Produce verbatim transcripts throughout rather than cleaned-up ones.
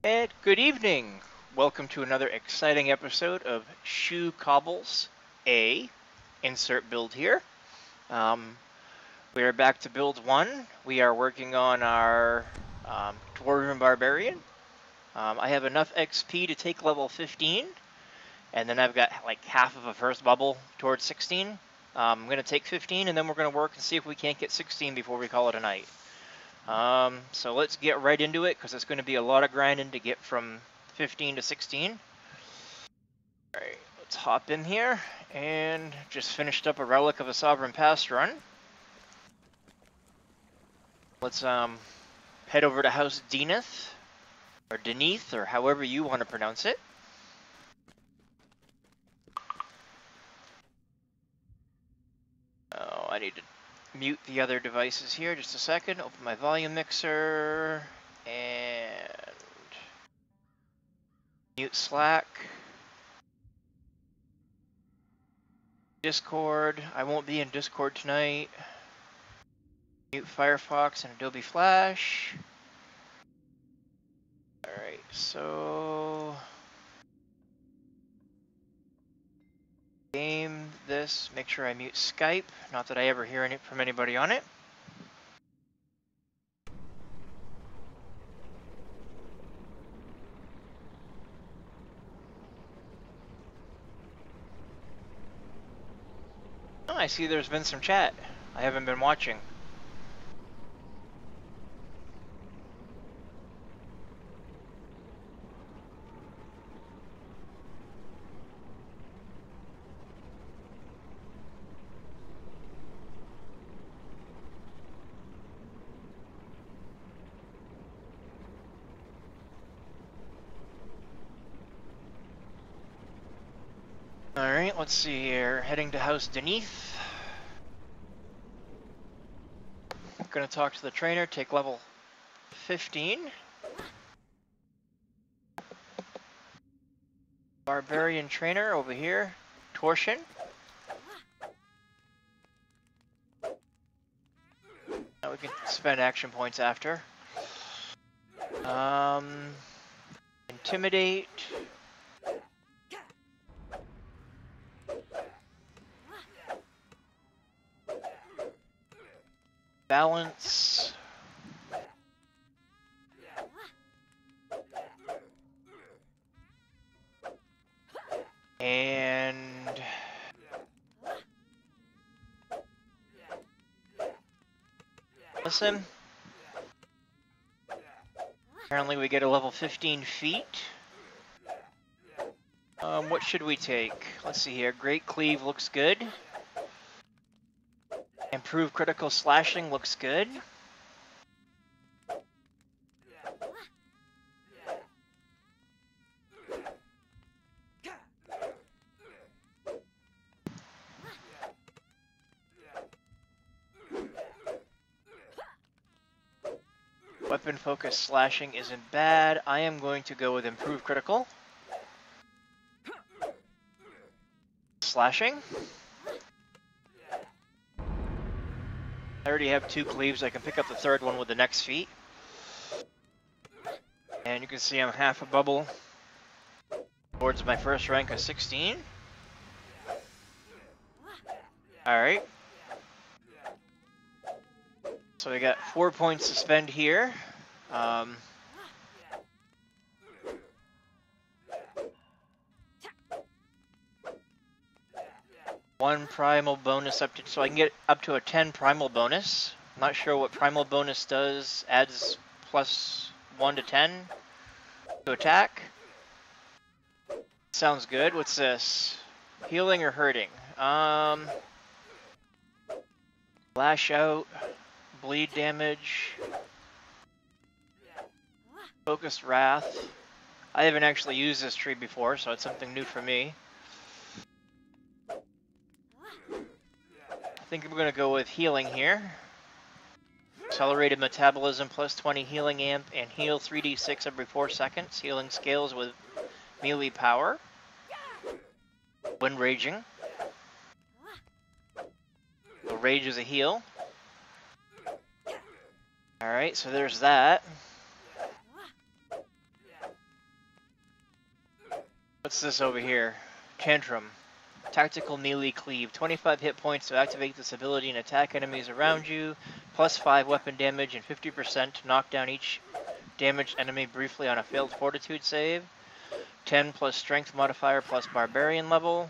And good evening. Welcome to another exciting episode of Shoe Cobbles A. Insert build here. Um, we are back to build one. We are working on our um, Dwarven Barbarian. Um, I have enough X P to take level fifteen, and then I've got like half of a first bubble towards sixteen. Um, I'm going to take fifteen, and then we're going to work and see if we can't get sixteen before we call it a night. Um, so let's get right into it, because it's going to be a lot of grinding to get from fifteen to sixteen. Alright, let's hop in here, and just finished up a Relic of a Sovereign Past run. Let's um head over to House Deneth, or Deneth, or however you want to pronounce it. Oh, I need to mute the other devices here just a second. Open my volume mixer, and mute Slack. Discord. I won't be in Discord tonight. Mute Firefox and Adobe Flash. Alright, so game this. Make sure I mute Skype. Not that I ever hear any from anybody on it. Oh, I see there's been some chat. I haven't been watching. Alright, let's see here. Heading to House Deneth. Gonna talk to the trainer, take level fifteen. Barbarian trainer over here. Torsion. Now we can spend action points after. Um, intimidate. Balance. And listen. Apparently we get a level fifteen feet. Um, what should we take? Let's see here. Great Cleave looks good. Improve critical slashing looks good. Weapon focus slashing isn't bad. I am going to go with improved critical slashing. I already have two cleaves. I can pick up the third one with the next feat. And you can see I'm half a bubble towards my first rank of sixteen. Alright. So we got four points to spend here. Um, one primal bonus up to, so I can get up to a ten primal bonus. I'm not sure what primal bonus does. Adds plus one to ten to attack. Sounds good. What's this? Healing or hurting? Um, lash out, bleed damage, focused wrath. I haven't actually used this tree before, so it's something new for me. I think I'm going to go with healing here. Accelerated metabolism plus twenty healing amp and heal three d six every four seconds. Healing scales with melee power. When raging. So rage is a heal. Alright, so there's that. What's this over here? Tantrum. Tactical melee cleave. twenty-five hit points to activate this ability and attack enemies around you. Plus five weapon damage and fifty percent to knock down each damaged enemy briefly on a failed fortitude save. ten plus strength modifier plus barbarian level.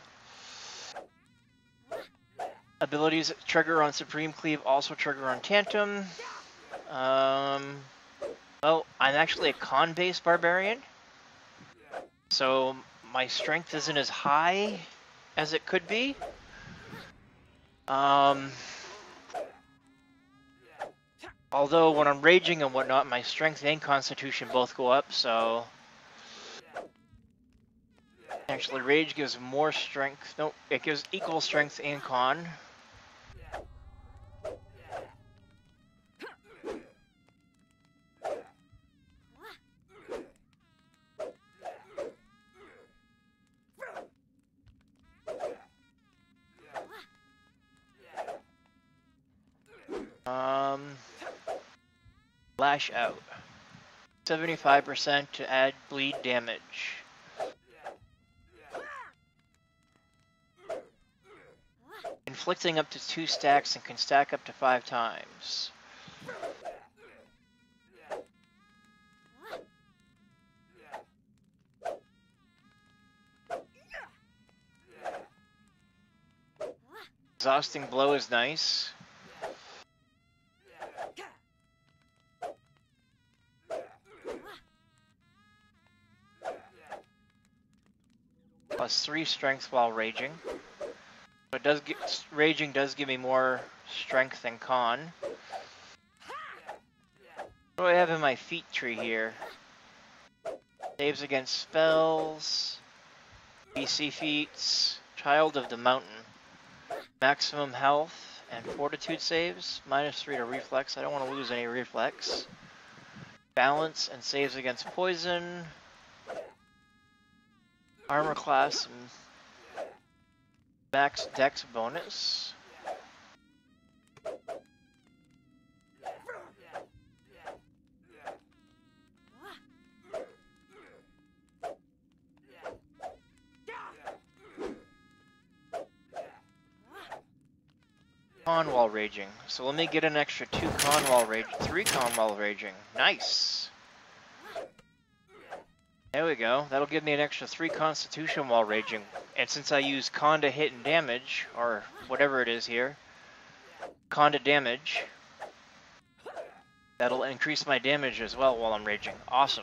Abilities trigger on Supreme Cleave also trigger on Tantrum. Um, oh, I'm actually a con-based barbarian. So my strength isn't as high as it could be. Um, although when I'm raging and whatnot, my strength and constitution both go up, so... Actually, rage gives more strength. No, it gives equal strength and con. Um, lash out. seventy-five percent to add bleed damage. Inflicting up to two stacks and can stack up to five times. Exhausting blow is nice. Plus three strength while raging. So it does get, raging does give me more strength than con. What do I have in my feat tree here? Saves against spells, B C feats, Child of the Mountain, maximum health, and fortitude saves, minus three to reflex. I don't want to lose any reflex. Balance and saves against poison. Armor class and max dex bonus. Con while raging. So let me get an extra two con while raging, three con while raging. Nice. There we go. That'll give me an extra three constitution while raging. And since I use con to hit and damage, or whatever it is here, con to damage, that'll increase my damage as well while I'm raging. Awesome.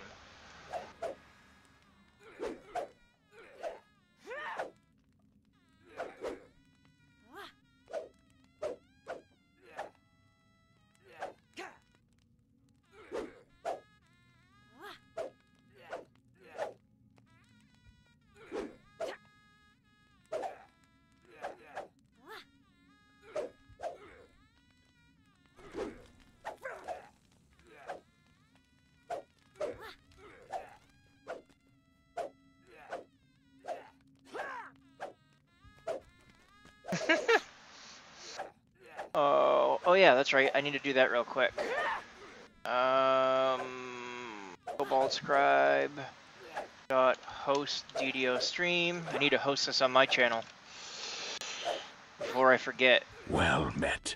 Oh, oh yeah, that's right. I need to do that real quick. Um, Cobalt Scribe dot host D D O stream. I need to host this on my channel before I forget. Well met.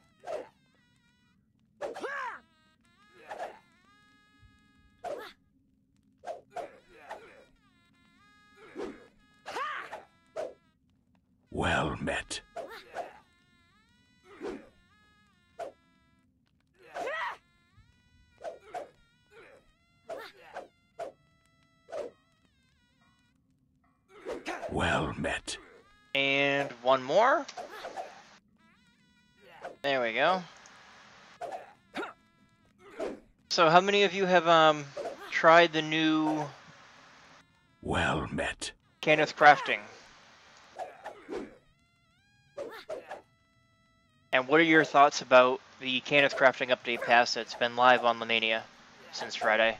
Well met. Well met. And one more. There we go. So how many of you have um tried the new Well met. Cannith crafting? And what are your thoughts about the Cannith crafting update pass that's been live on Lemania since Friday?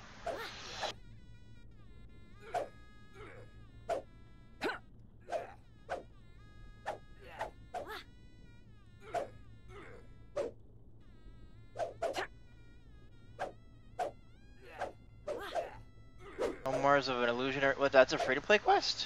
Memoirs of an Illusionary. What? That's a free-to-play quest?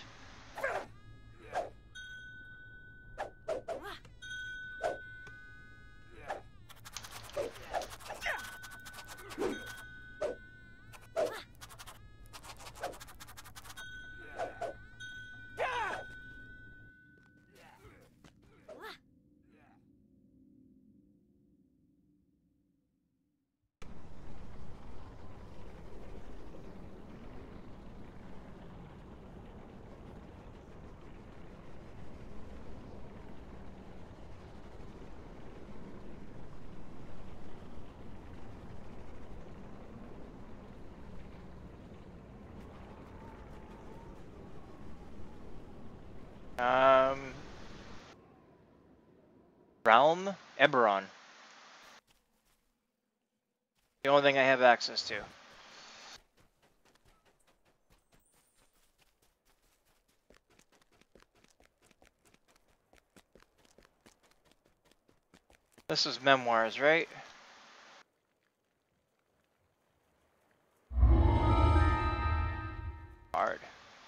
Um, Realm Eberron. The only thing I have access to. This is Memoirs, right? Hard.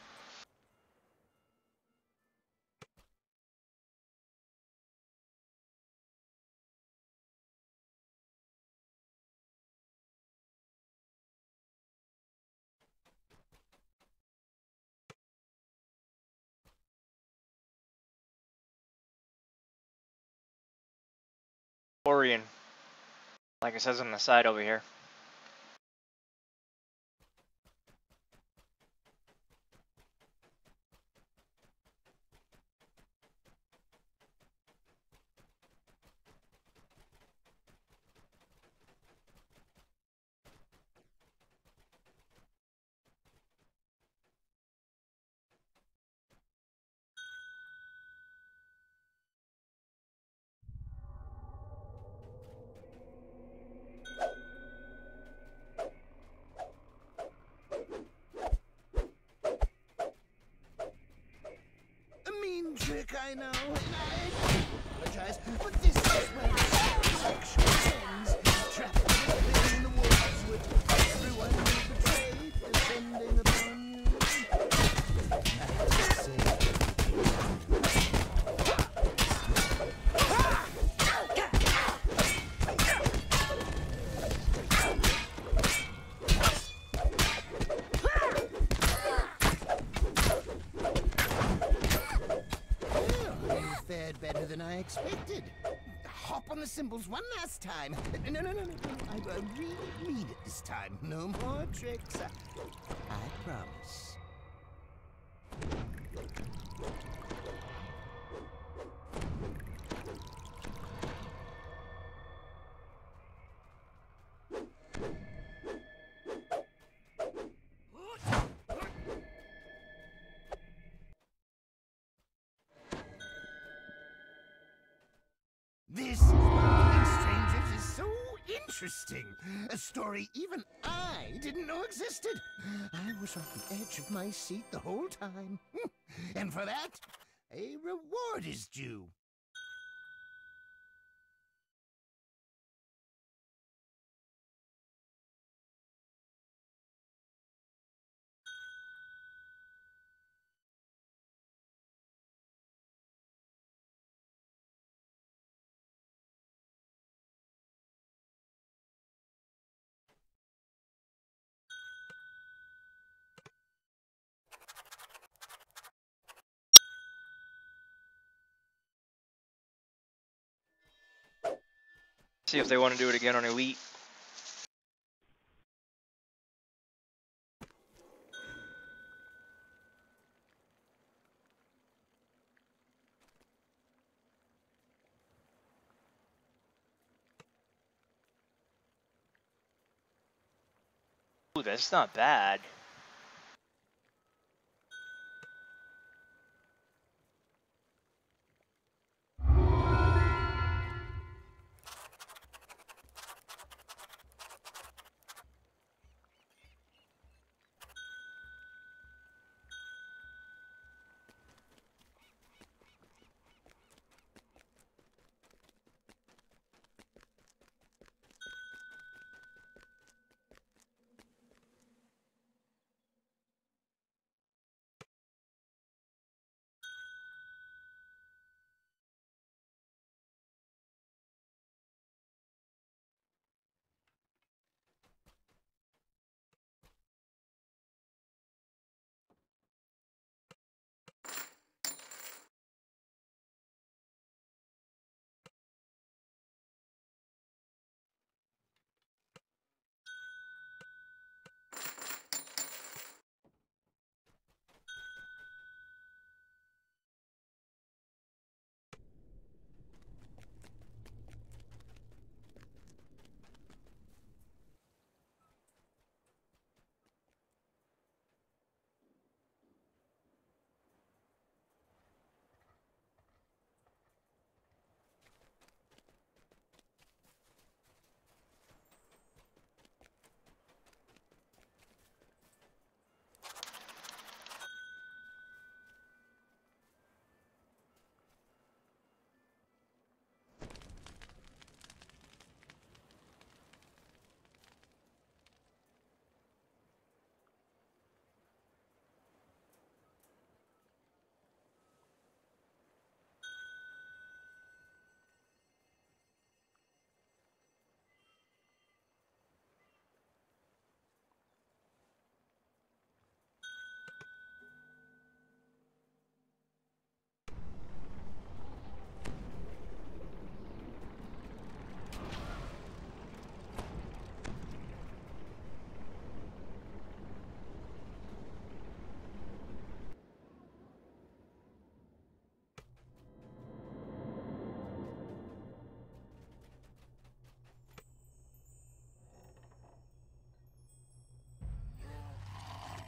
Orion. Like it says on the side over here. A mean trick, I know, and I apologize, but this is where sexual ends. Trapped in the woods with everyone you betrayed, descending upon you. I have to say. Fared better than I expected. Hop on the symbols one last time. No, no, no, no, no. I, I really mean it this time. No more tricks. I promise. This Among Strangers is so interesting. A story even I didn't know existed. I was on the edge of my seat the whole time. And for that, a reward is due. See if they want to do it again on Elite. Ooh, that's not bad.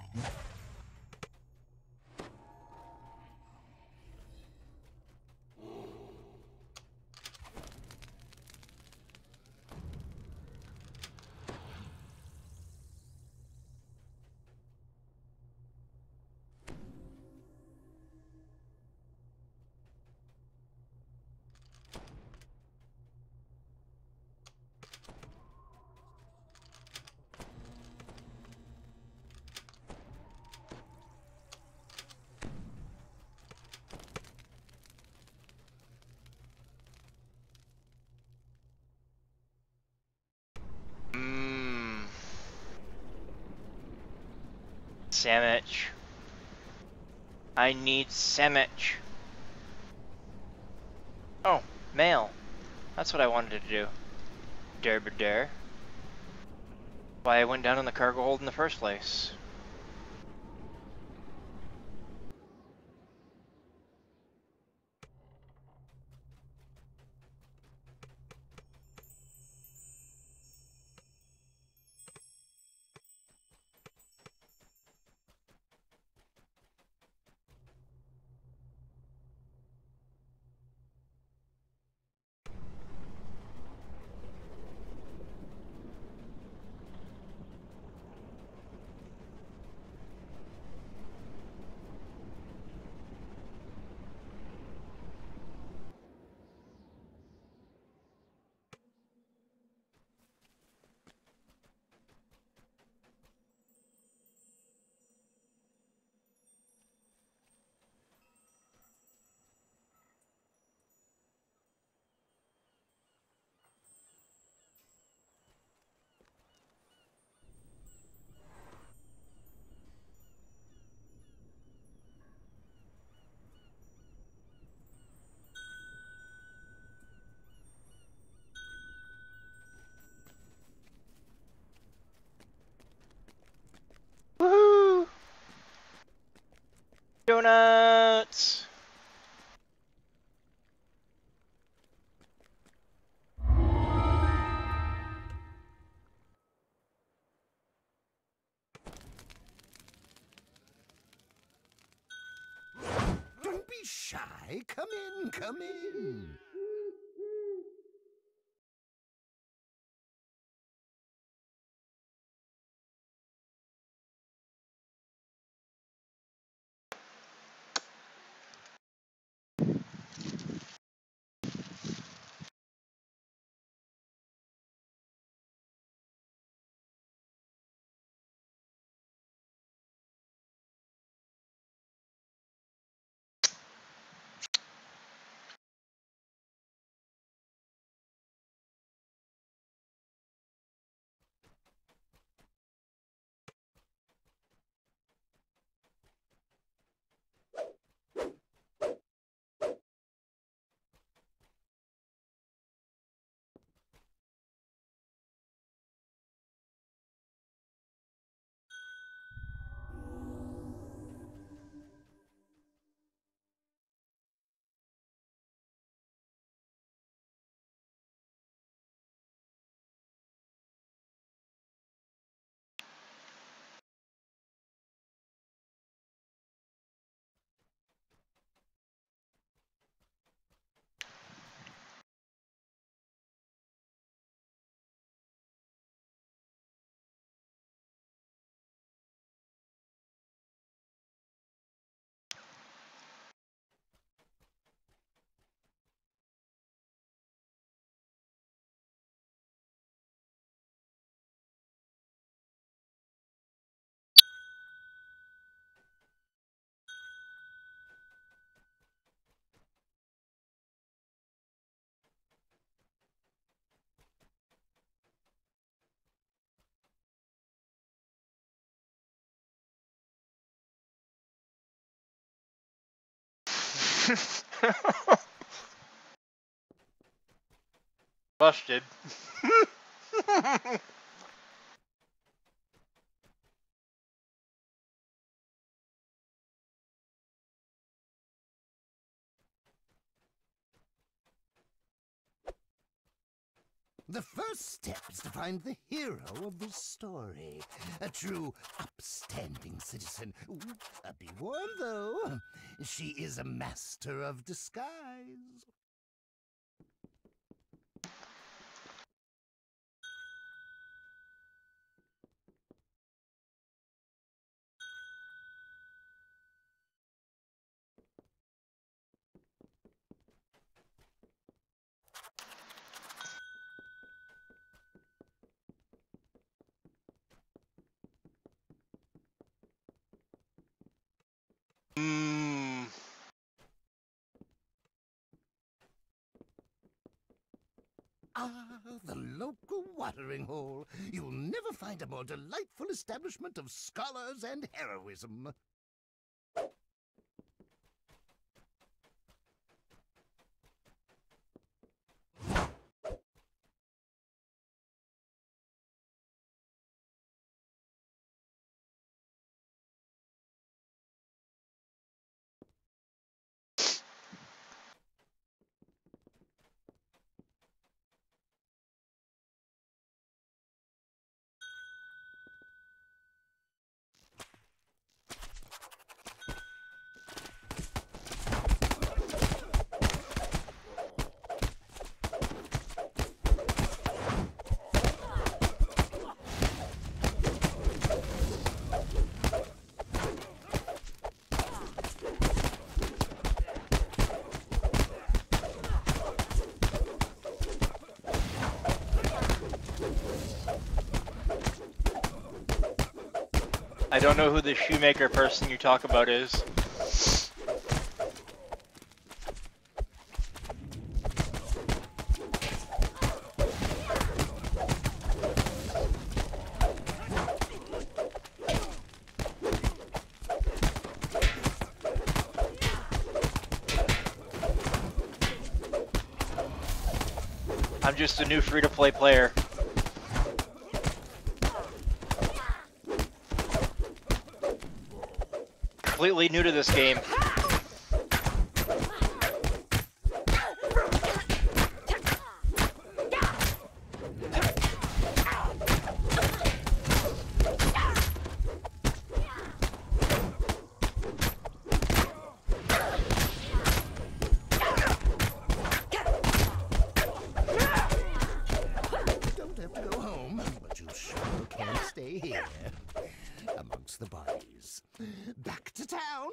Mmm. Sandwich. I need sandwich. Oh, mail. That's what I wanted to do. Dare but dare. Why I went down in the cargo hold in the first place. Woohoo! Donuts! Don't be shy. Come in, come in. Busted. The first step is to find the hero of this story. A true upstanding citizen. Ooh, uh, be warned, though. She is a master of disguise. Mm. Ah, the local watering hole. You'll never find a more delightful establishment of scholars and heroism. I don't know who the shoemaker person you talk about is. I'm just a new free-to-play player. Completely new to this game. Don't have to go home, but you sure can't stay here. Amongst the bodies. Back to town.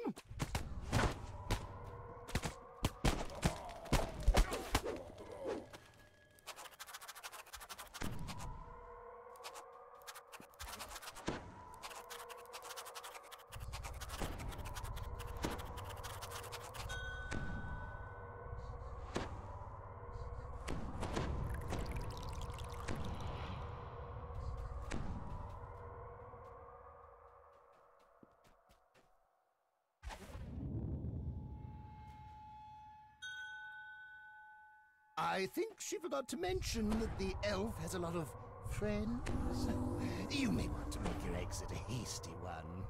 I think she forgot to mention that the elf has a lot of friends. You may want to make your exit a hasty one.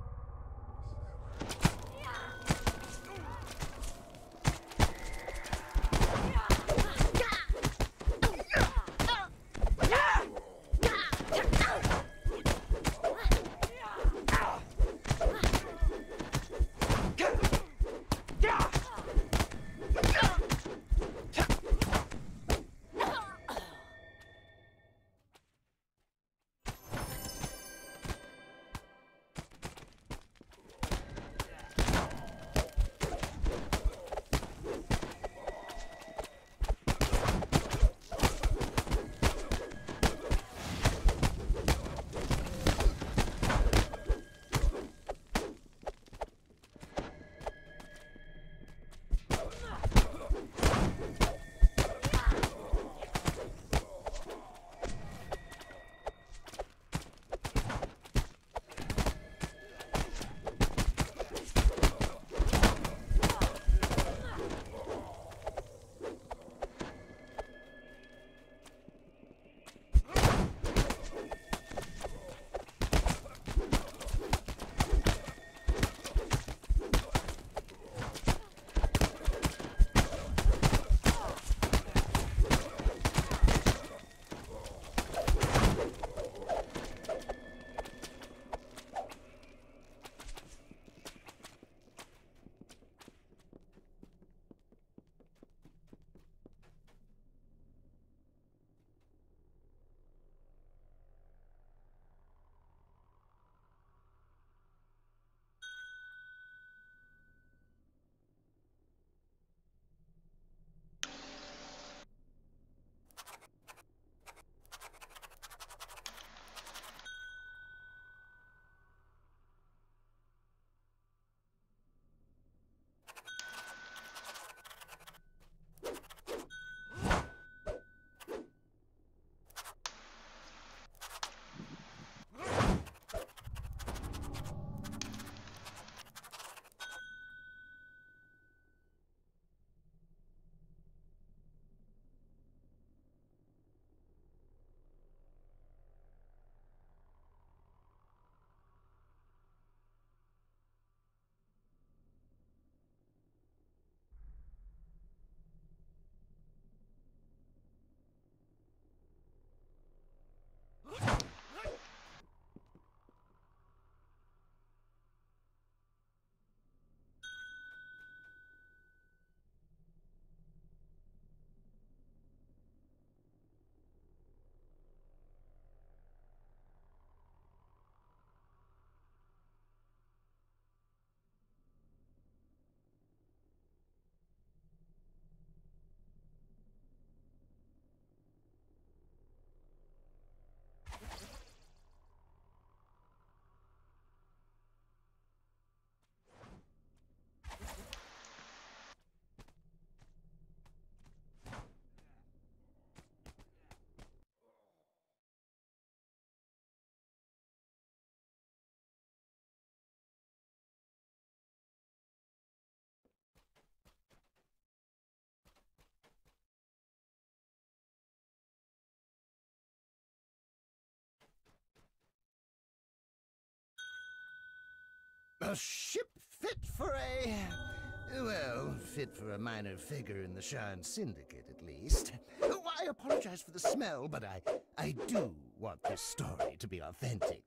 A ship fit for a... well, fit for a minor figure in the Sharn Syndicate, at least. Oh, I apologize for the smell, but I, I do want this story to be authentic.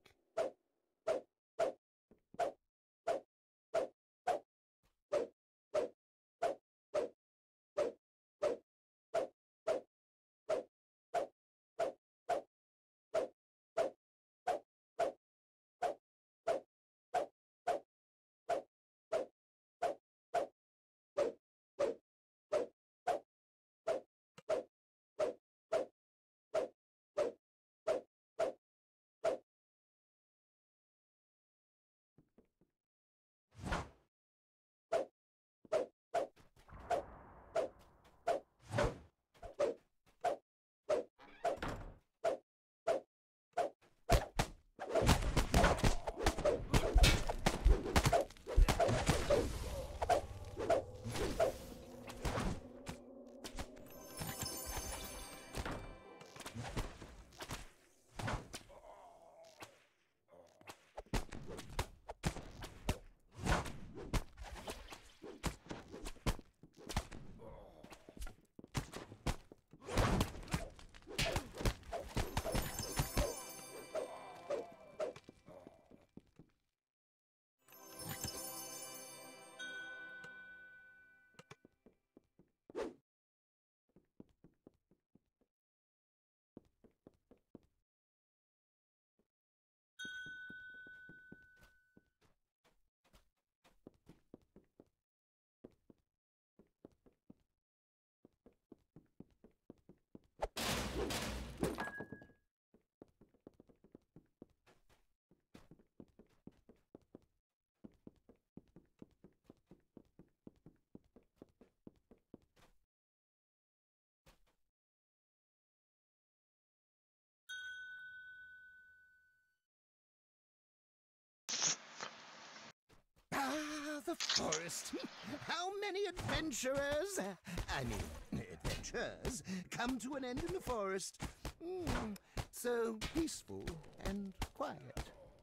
Ah, the forest. How many adventurers, I mean, adventures, come to an end in the forest? Mm, so peaceful and quiet.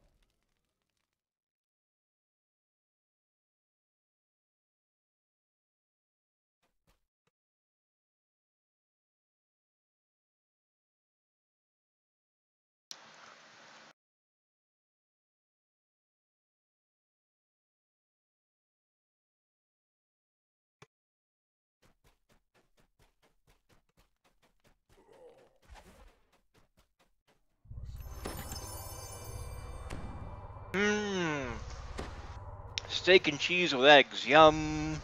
Mmm. Steak and cheese with eggs. Yum.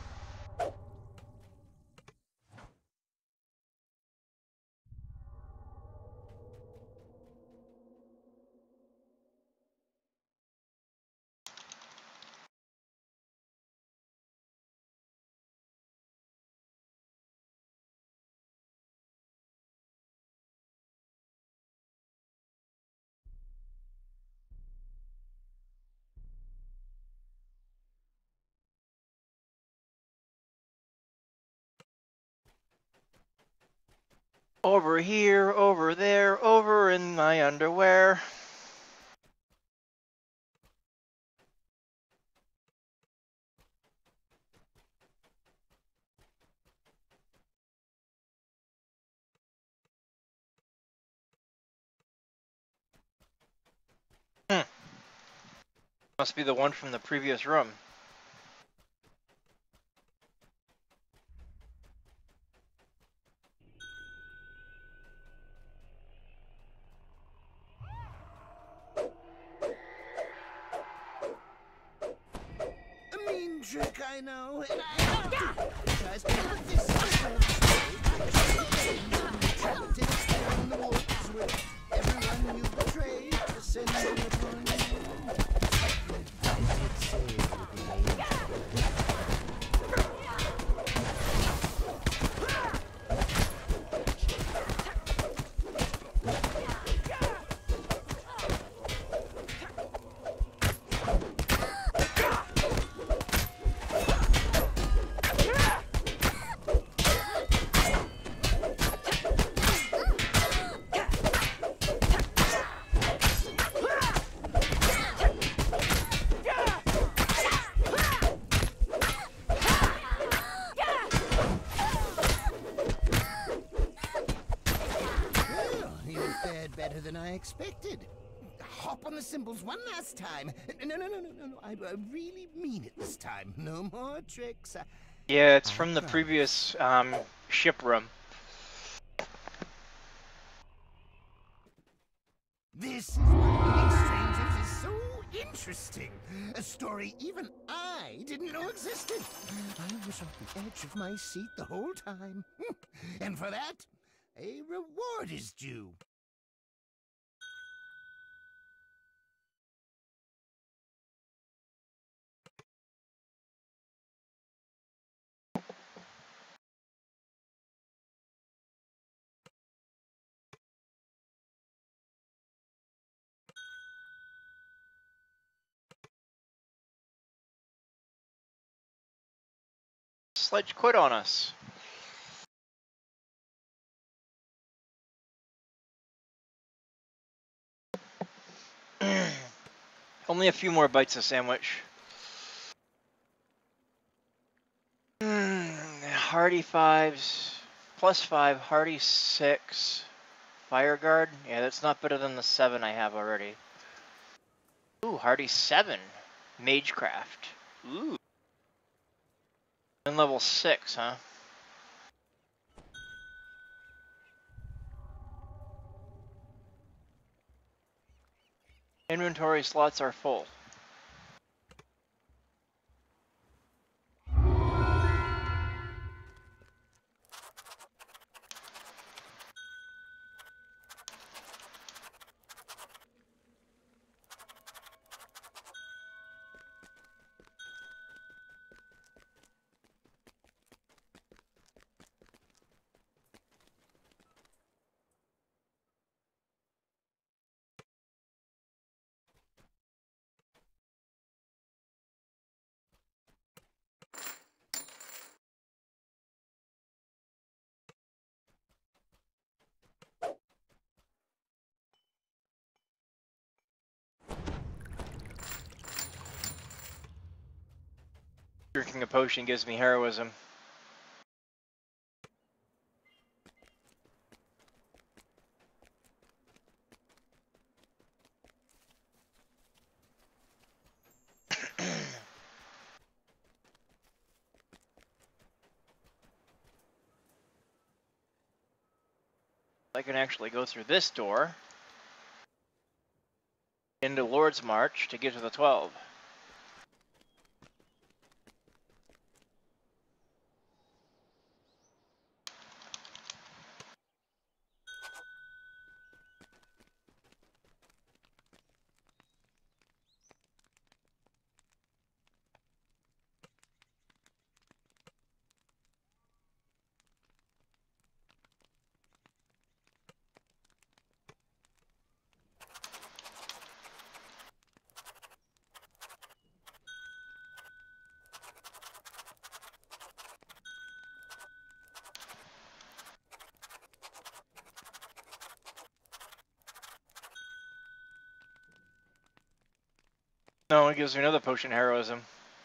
Over here, over there, over in my underwear. Hmm. Must be the one from the previous room. A mean trick, I know, and I do apologize, but this is where the story trapped in its den in the woods with everyone you betrayed descending upon you. I did say it would be dangerous. than I expected. Hop on the cymbals one last time. No, no, no, no, no, no. I, I really mean it this time. No more tricks. I, Yeah, it's I from the promise. previous um, ship room. This is why meeting strangers is so interesting. A story even I didn't know existed. I was on the edge of my seat the whole time. And for that, a reward is due. Sledge quit on us. Only a few more bites of sandwich. Mm, Hardy fives, plus five, Hardy six, Fire Guard. Yeah, that's not better than the seven I have already. Ooh, Hardy seven, Magecraft. Ooh. And level six, huh? Inventory slots are full. Drinking a potion gives me heroism. I can actually go through this door into Lord's March to get to the twelve. No, it gives me another potion heroism.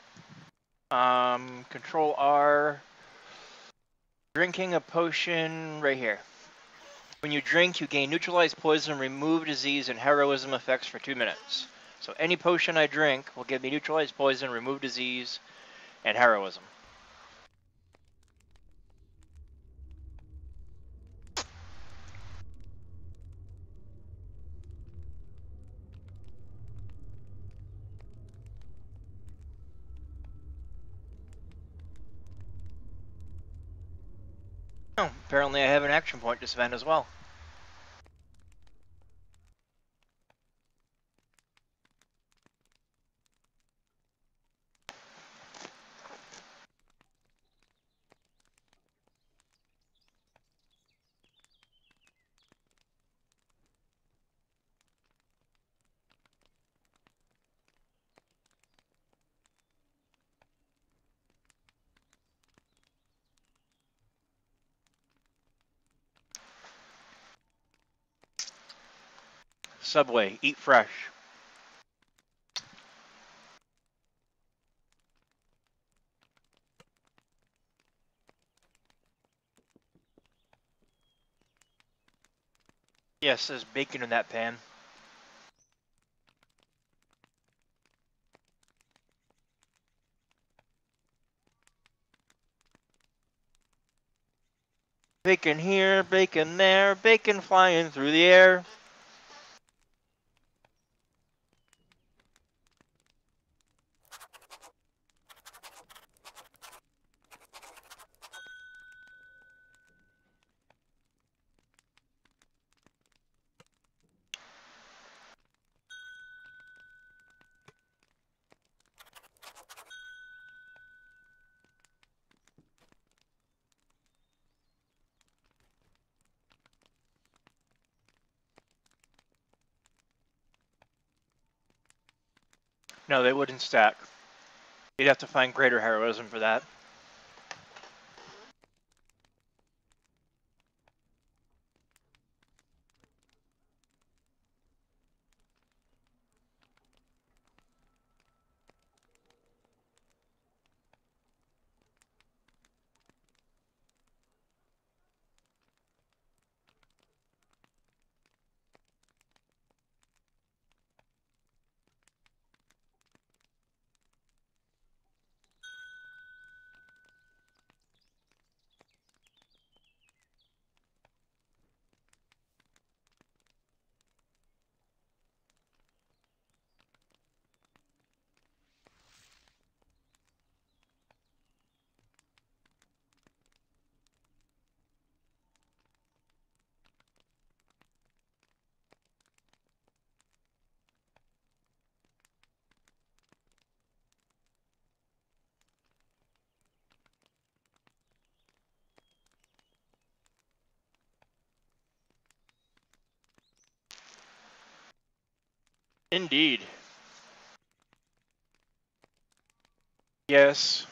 Um, control R. Drinking a potion right here. When you drink, you gain neutralize poison, remove disease, and heroism effects for two minutes. So any potion I drink will give me neutralize poison, remove disease, and heroism. Oh, apparently I have an action point to spend as well. Subway, eat fresh. Yes, there's bacon in that pan. Bacon here, bacon there, bacon flying through the air. No, they wouldn't stack. You'd have to find greater heroism for that. Indeed. Yes.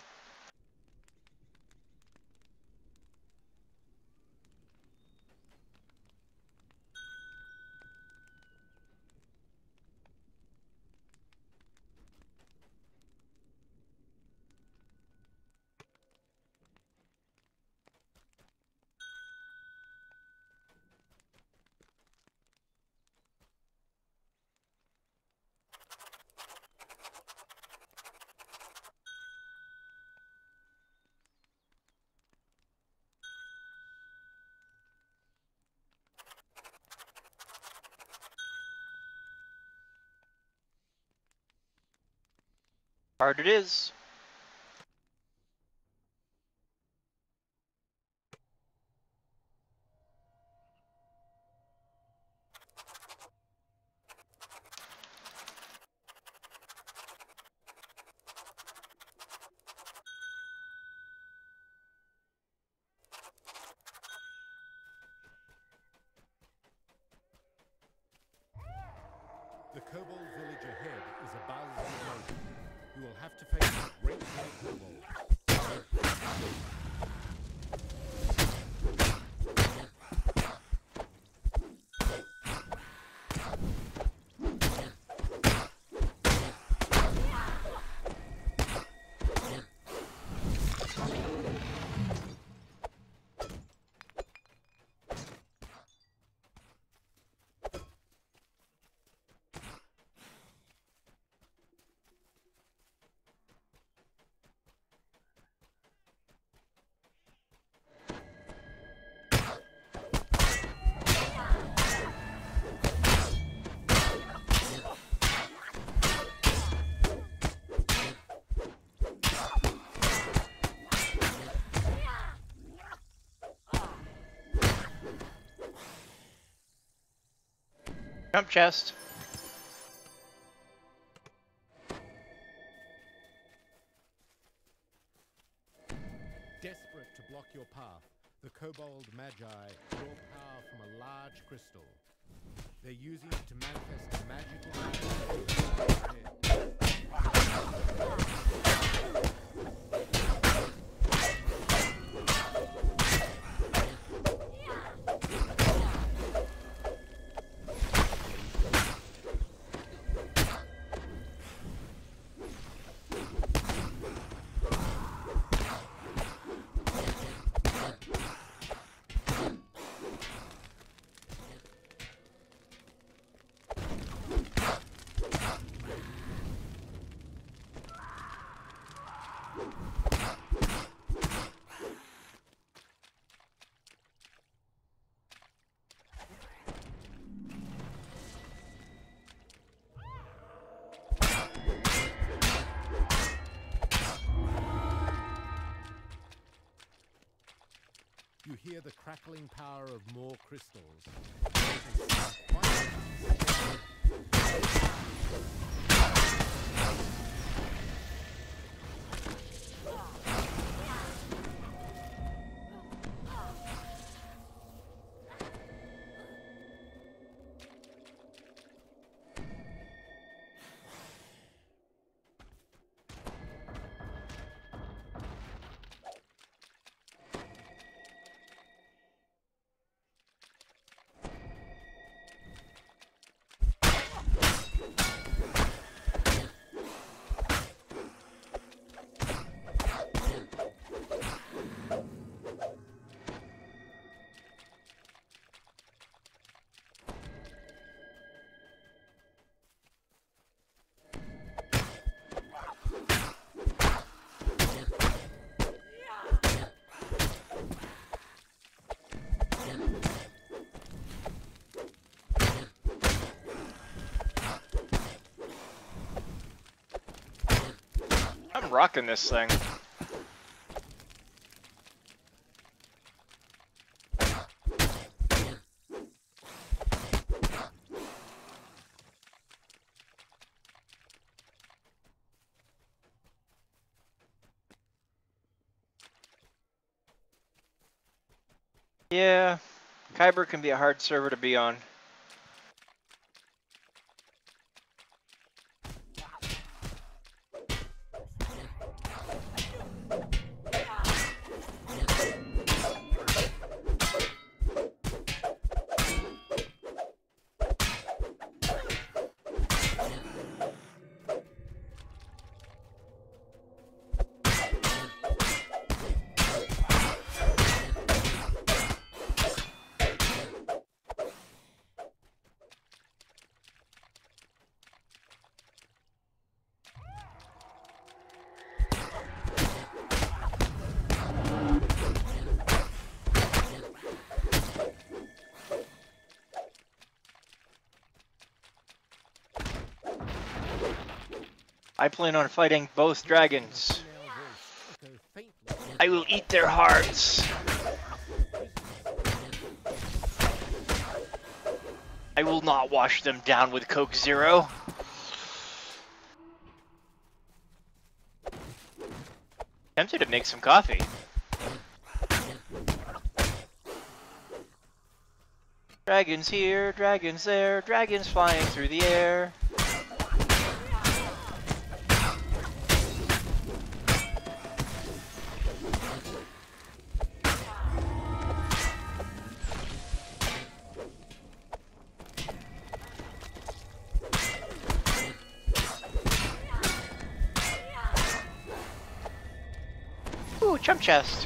Hard it is. The Kobold village ahead is a buzz with motion. You will have to face a great many kobolds. Jump chest. Desperate to block your path, the Kobold Magi draw power from a large crystal. They're using it to manifest magical You hear the crackling power of more crystals. I'm rocking this thing. Yeah, Kyber can be a hard server to be on. I plan on fighting both dragons. I will eat their hearts. I will not wash them down with Coke Zero. Tempted to make some coffee. Dragons here, dragons there, dragons flying through the air. Ooh, chump chest.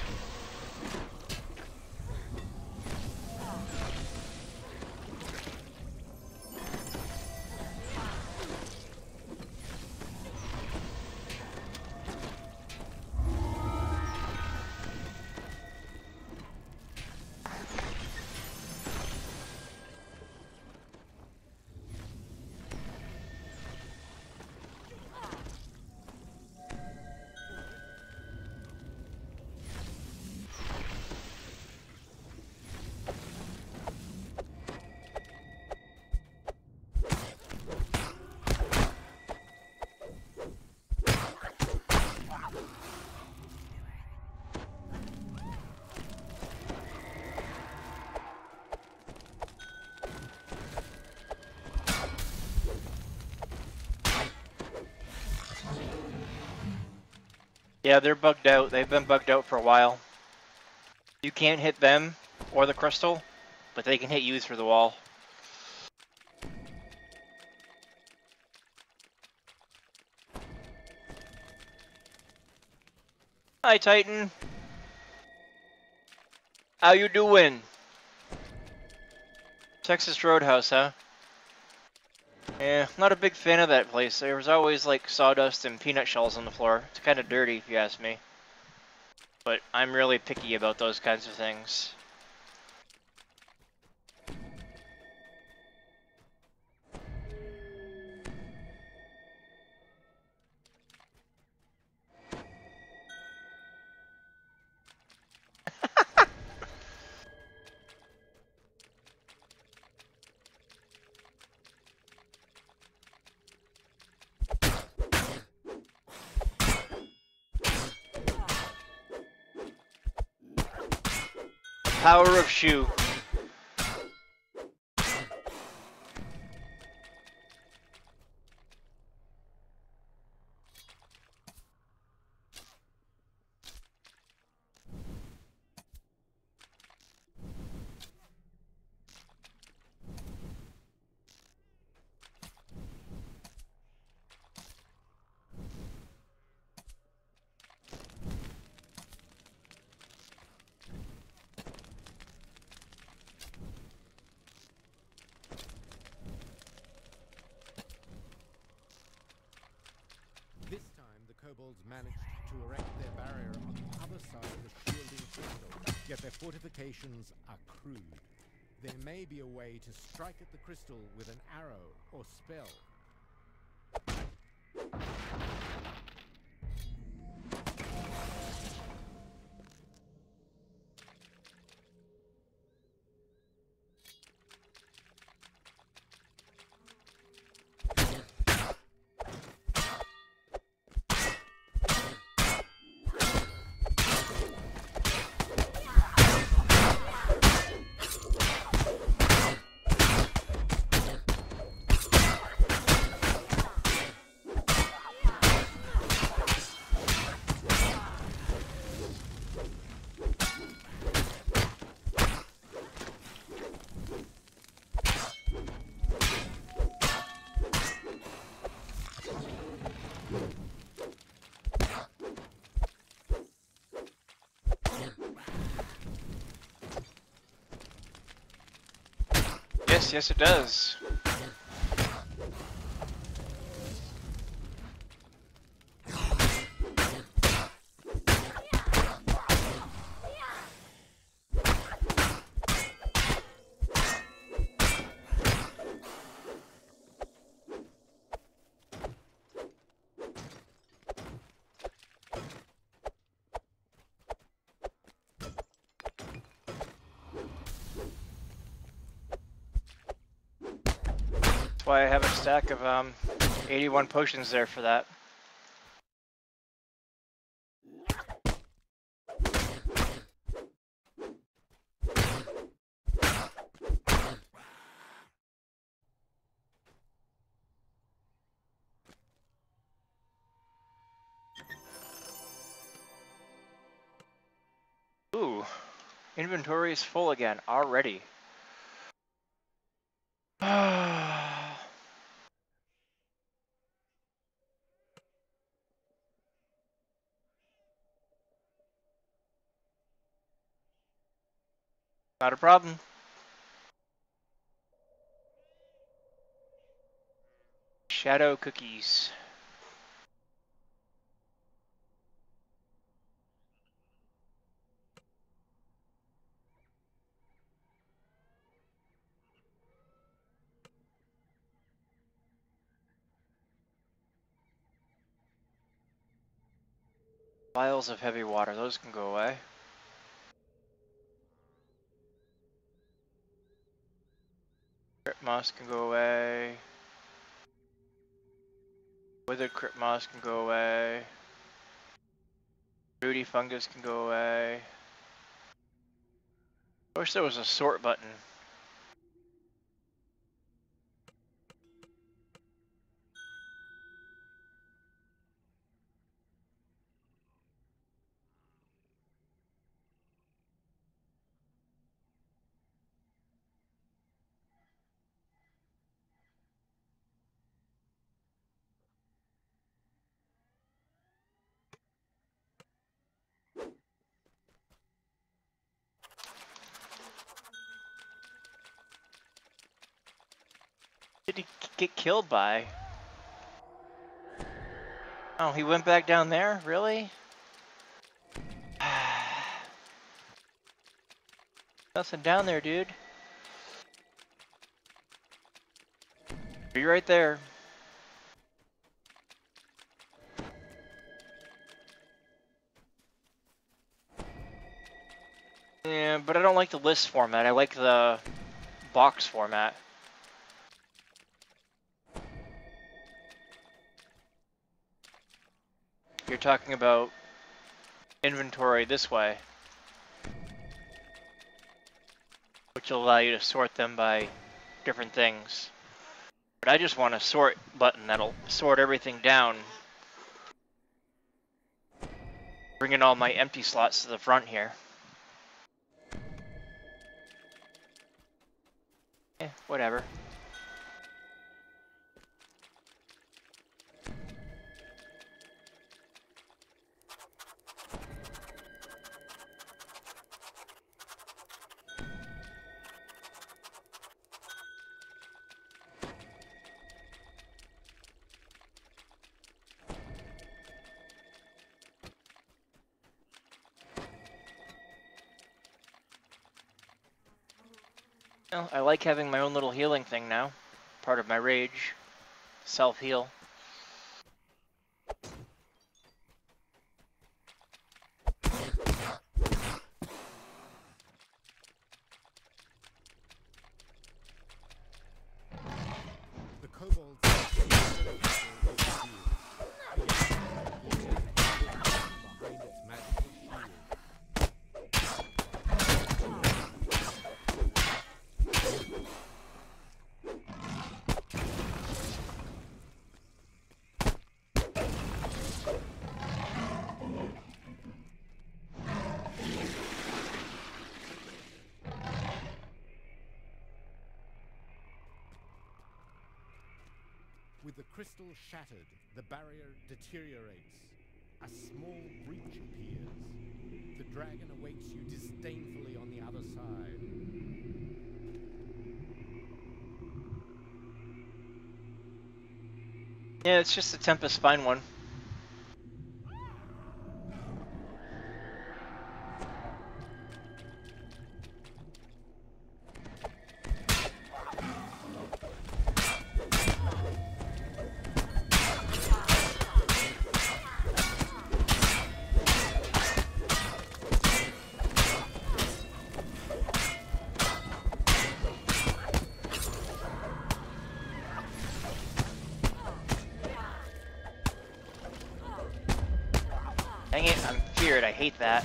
Yeah, they're bugged out. They've been bugged out for a while. You can't hit them or the crystal, but they can hit you through the wall. Hi, Titan. How you doing? Texas Roadhouse, huh? Yeah, not a big fan of that place. There was always like sawdust and peanut shells on the floor. It's kind of dirty if you ask me. But I'm really picky about those kinds of things. Power of Shu. This time, the kobolds managed to erect their barrier on the other side of the shielding crystal, yet their fortifications are crude. There may be a way to strike at the crystal with an arrow or spell. Yes, yes it does. That's why I have a stack of um, eighty-one potions there for that. Ooh, inventory is full again already. Not a problem. Shadow cookies. Vials of heavy water, those can go away. Crypt moss can go away. Withered crypt moss can go away. Rooty fungus can go away. I wish there was a sort button. did he get killed by? Oh, he went back down there? Really? Nothing down there, dude. Be right there. Yeah, but I don't like the list format. I like the box format. You're talking about inventory this way, which will allow you to sort them by different things. But I just want a sort button that'll sort everything down, bringing all my empty slots to the front here. Eh, whatever. Well, I like having my own little healing thing now. Part of my rage. Self-heal. The kobolds behind its magical shield. With the crystal shattered, the barrier deteriorates. A small breach appears. The dragon awaits you disdainfully on the other side. Yeah, it's just a Tempest Fine one. Dang it, I'm feared. I hate that.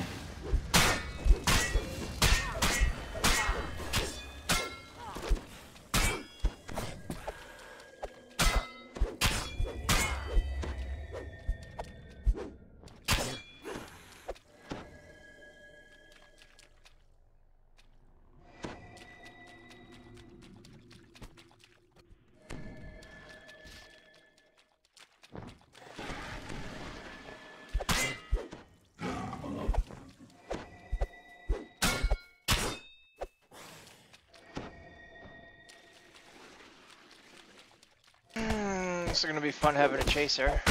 This is gonna be fun having a chaser.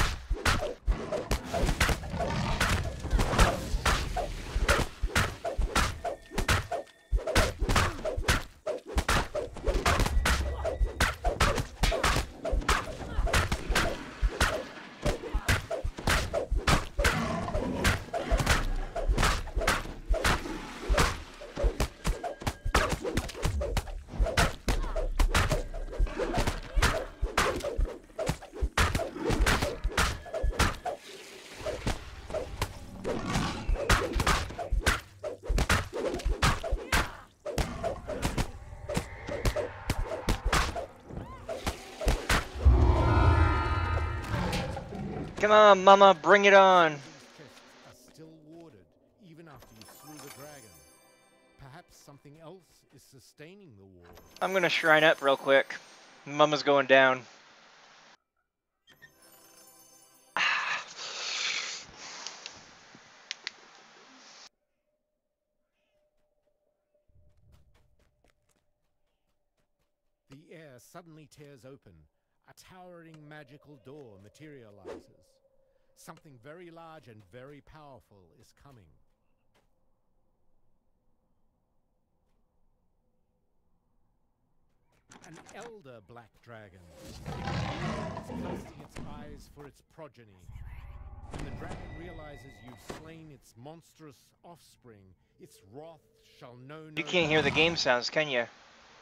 Come on, mama, bring it on. Chests are still warded, even after you slew the dragon. Perhaps something else is sustaining the ward. I'm gonna shrine up real quick. Mama's going down. The air air suddenly tears open. A towering magical door materializes. Something very large and very powerful is coming. An elder black dragon. It's casting its eyes for its progeny. When the dragon realizes you've slain its monstrous offspring, its wrath shall know no... You can't hear the game sounds, can you?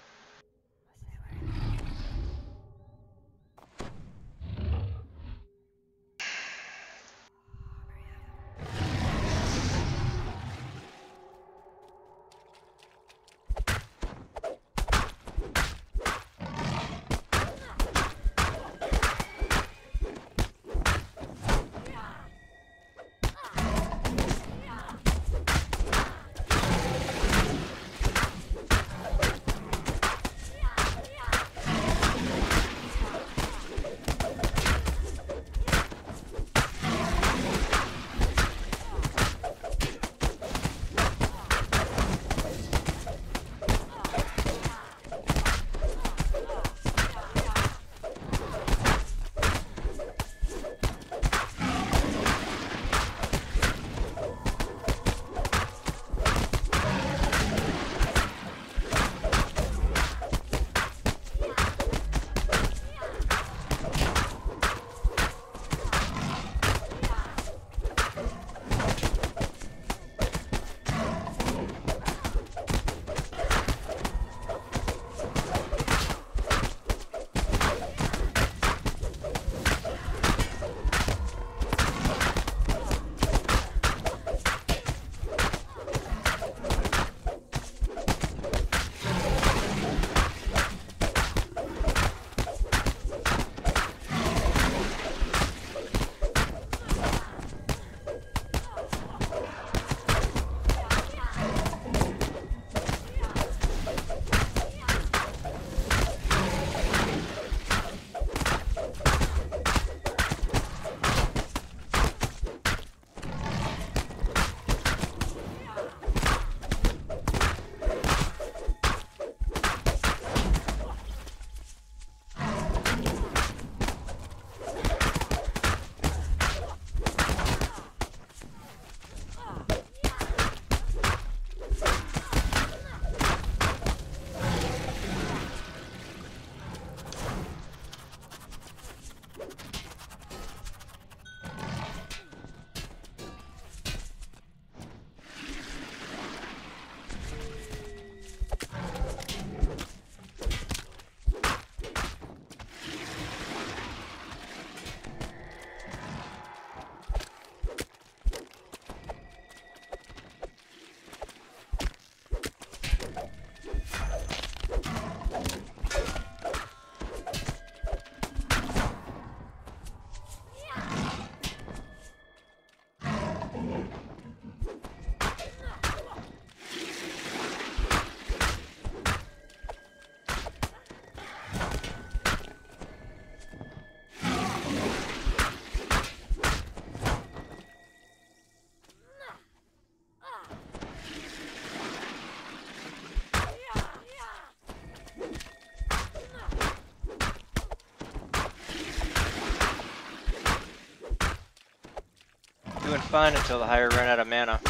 Doing fine until the higher run out of mana.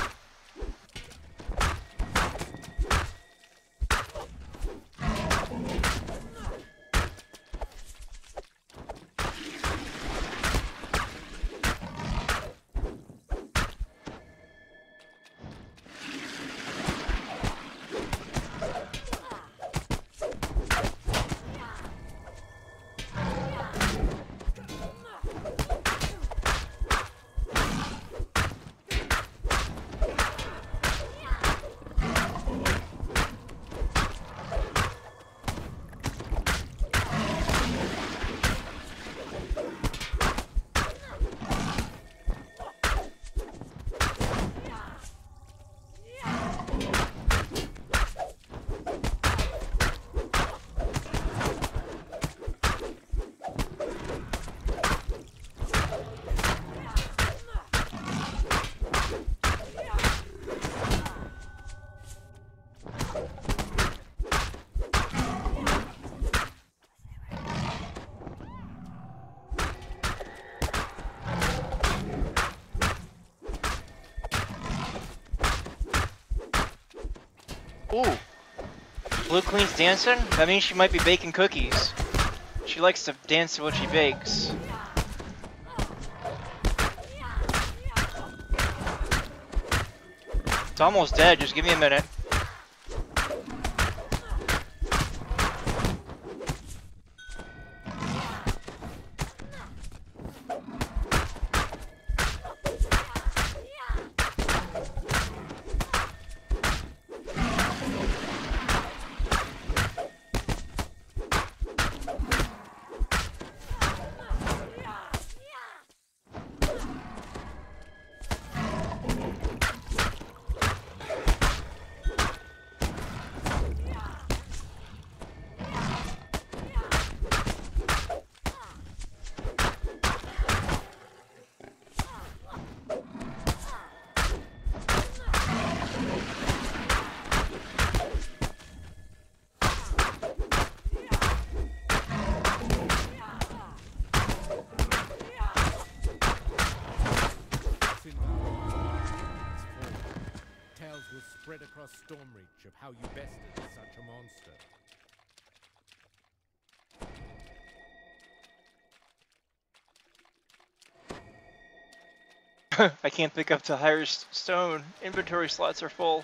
Ooh. Blue Queen's dancing? That means she might be baking cookies. She likes to dance when she bakes. It's almost dead, just give me a minute. Tales will spread across Stormreach of how you bested such a monster. I can't pick up the higher stone. Inventory slots are full.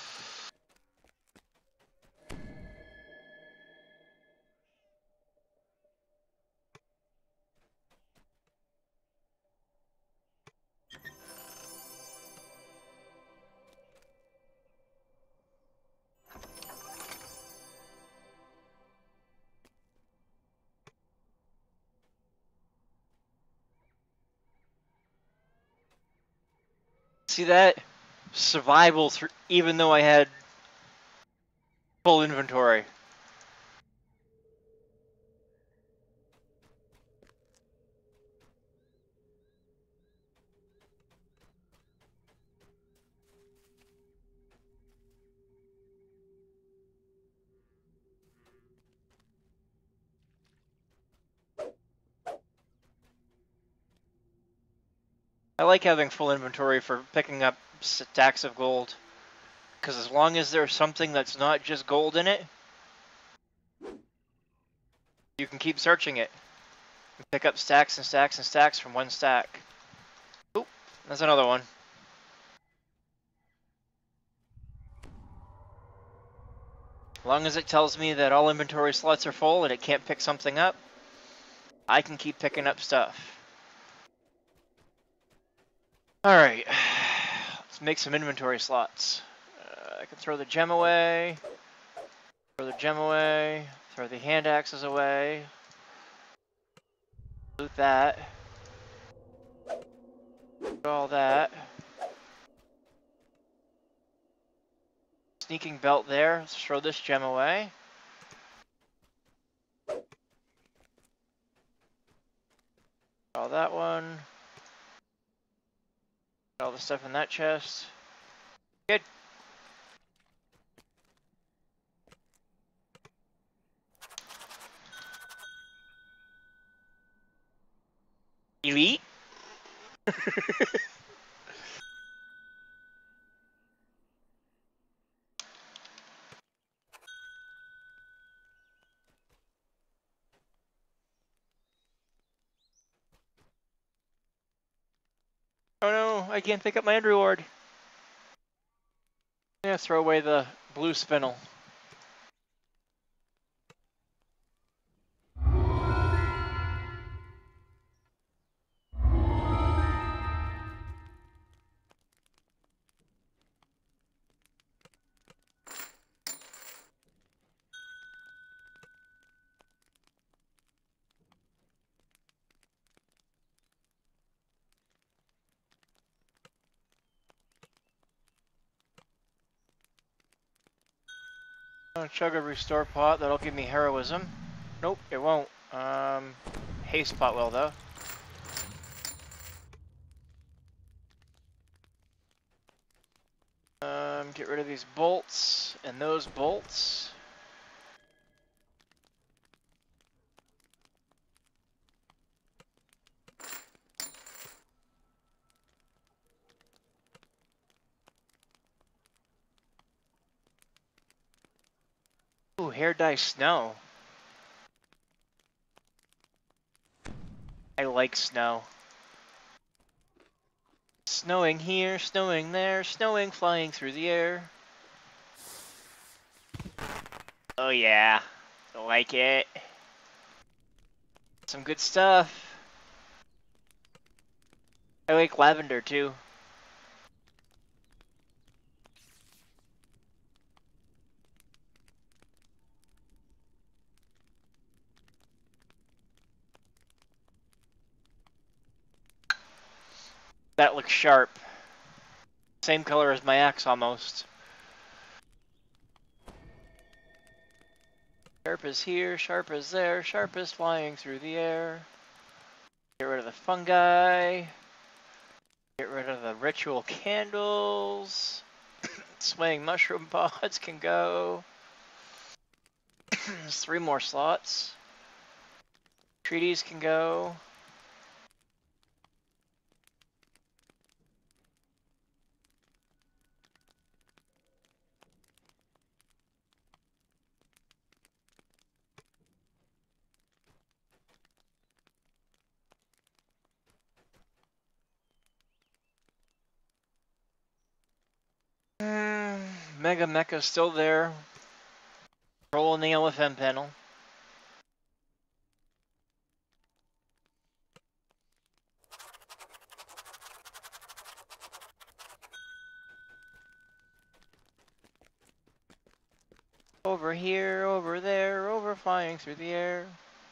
See that? Survival, through, even though I had full inventory. I like having full inventory for picking up stacks of gold. Because as long as there's something that's not just gold in it, you can keep searching it. You pick up stacks and stacks and stacks from one stack. Oop, there's another one. As long as it tells me that all inventory slots are full and it can't pick something up, I can keep picking up stuff. Alright, let's make some inventory slots. Uh, I can throw the gem away, throw the gem away, throw the hand axes away, loot that, loot all that. Sneaking belt there, let's throw this gem away. All that one. All the stuff in that chest. Good. Elite? Oh no, I can't pick up my end reward. Yeah, throw away the blue spinel. Oh, chug a restore pot, that'll give me heroism. Nope, it won't. Um, haste pot will though. Um, get rid of these bolts and those bolts. Ooh, hair dye snow. I like snow. Snowing here, snowing there, snowing flying through the air. Oh yeah, I like it. Some good stuff. I like lavender too. That looks sharp. Same color as my axe almost. Sharp is here, sharp is there, sharp is flying through the air. Get rid of the fungi. Get rid of the ritual candles. Swaying mushroom pods can go. There's three more slots. Treaties can go. Mm, Mega Mecha's still there. Rolling the L F M panel. Over here, over there, over flying through the air.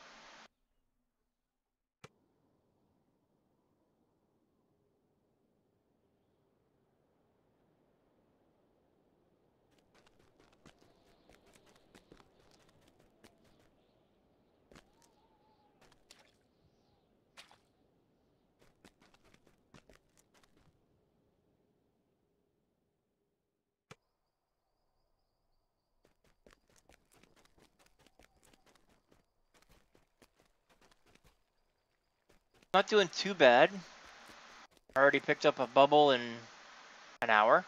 Not doing too bad. I already picked up a bubble in an hour.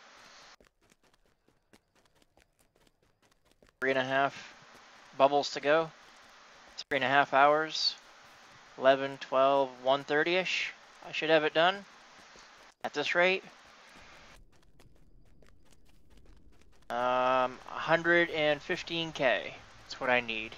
Three and a half bubbles to go. Three and a half hours. eleven, twelve, one thirty-ish. I should have it done at this rate. Um, one hundred fifteen K. That's what I need.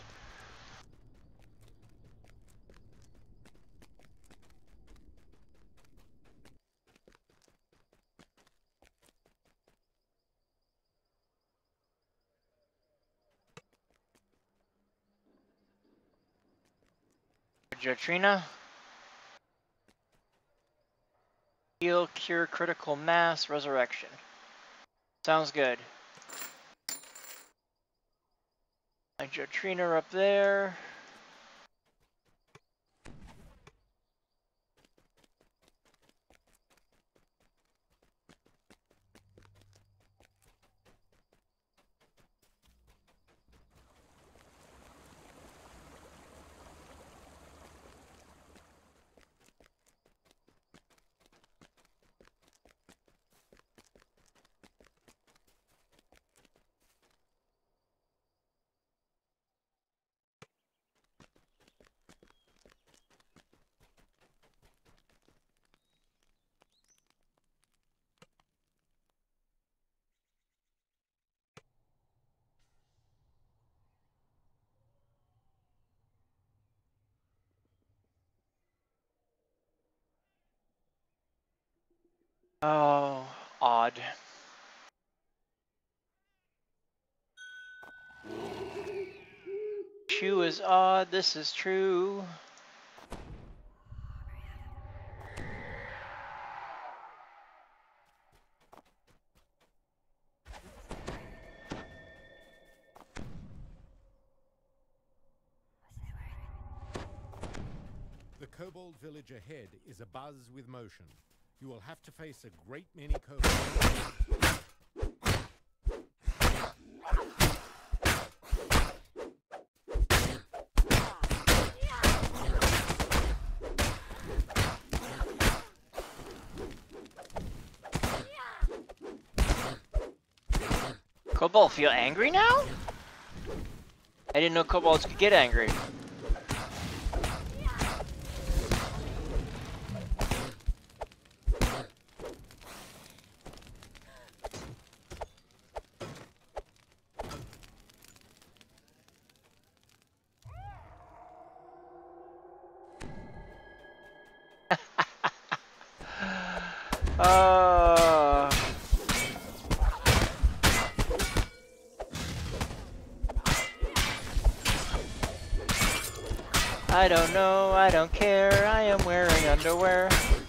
Jotrina. Heal, cure, critical mass, resurrection. Sounds good. My Jotrina up there. Oh, odd. Shu is odd, this is true. The kobold village ahead is abuzz with motion. You will have to face a great many kobolds. Kobold feel angry now? I didn't know kobolds could get angry. Uh, I don't know, I don't care, I am wearing underwear.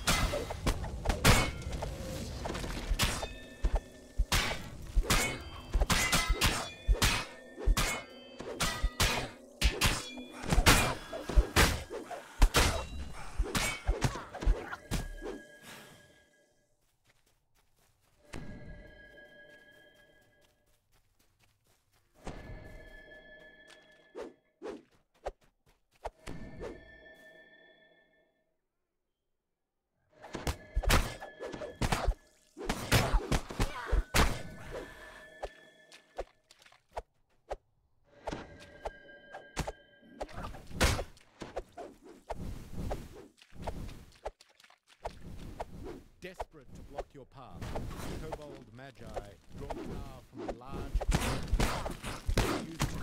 Desperate to block your path, the Kobold Magi draw power from a large use it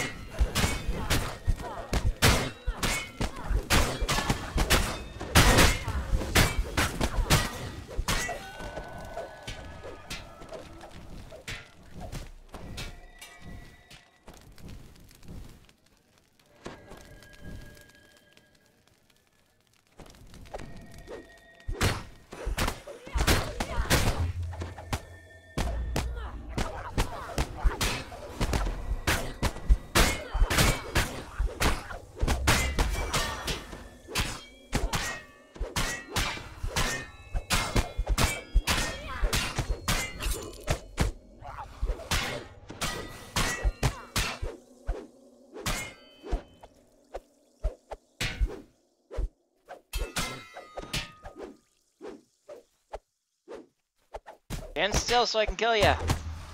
Stand still so I can kill ya.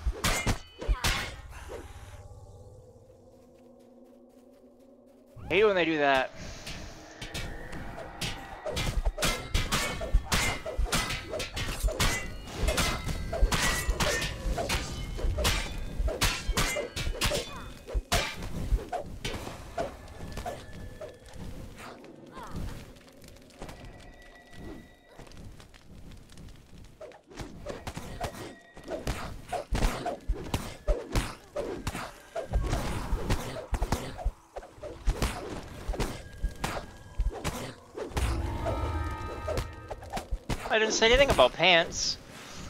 Hate when they do that. I didn't say anything about pants.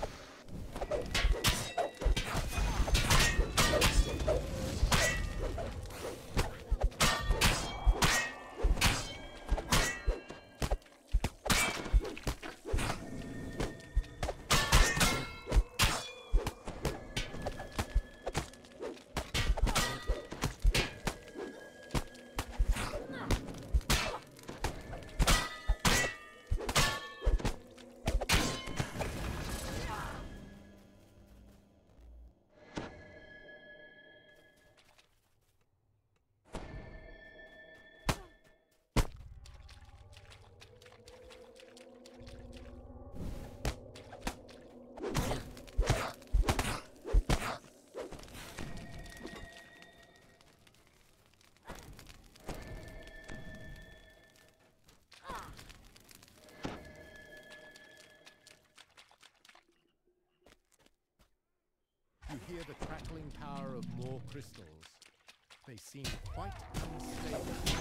You hear the crackling power of more crystals. They seem quite unstable.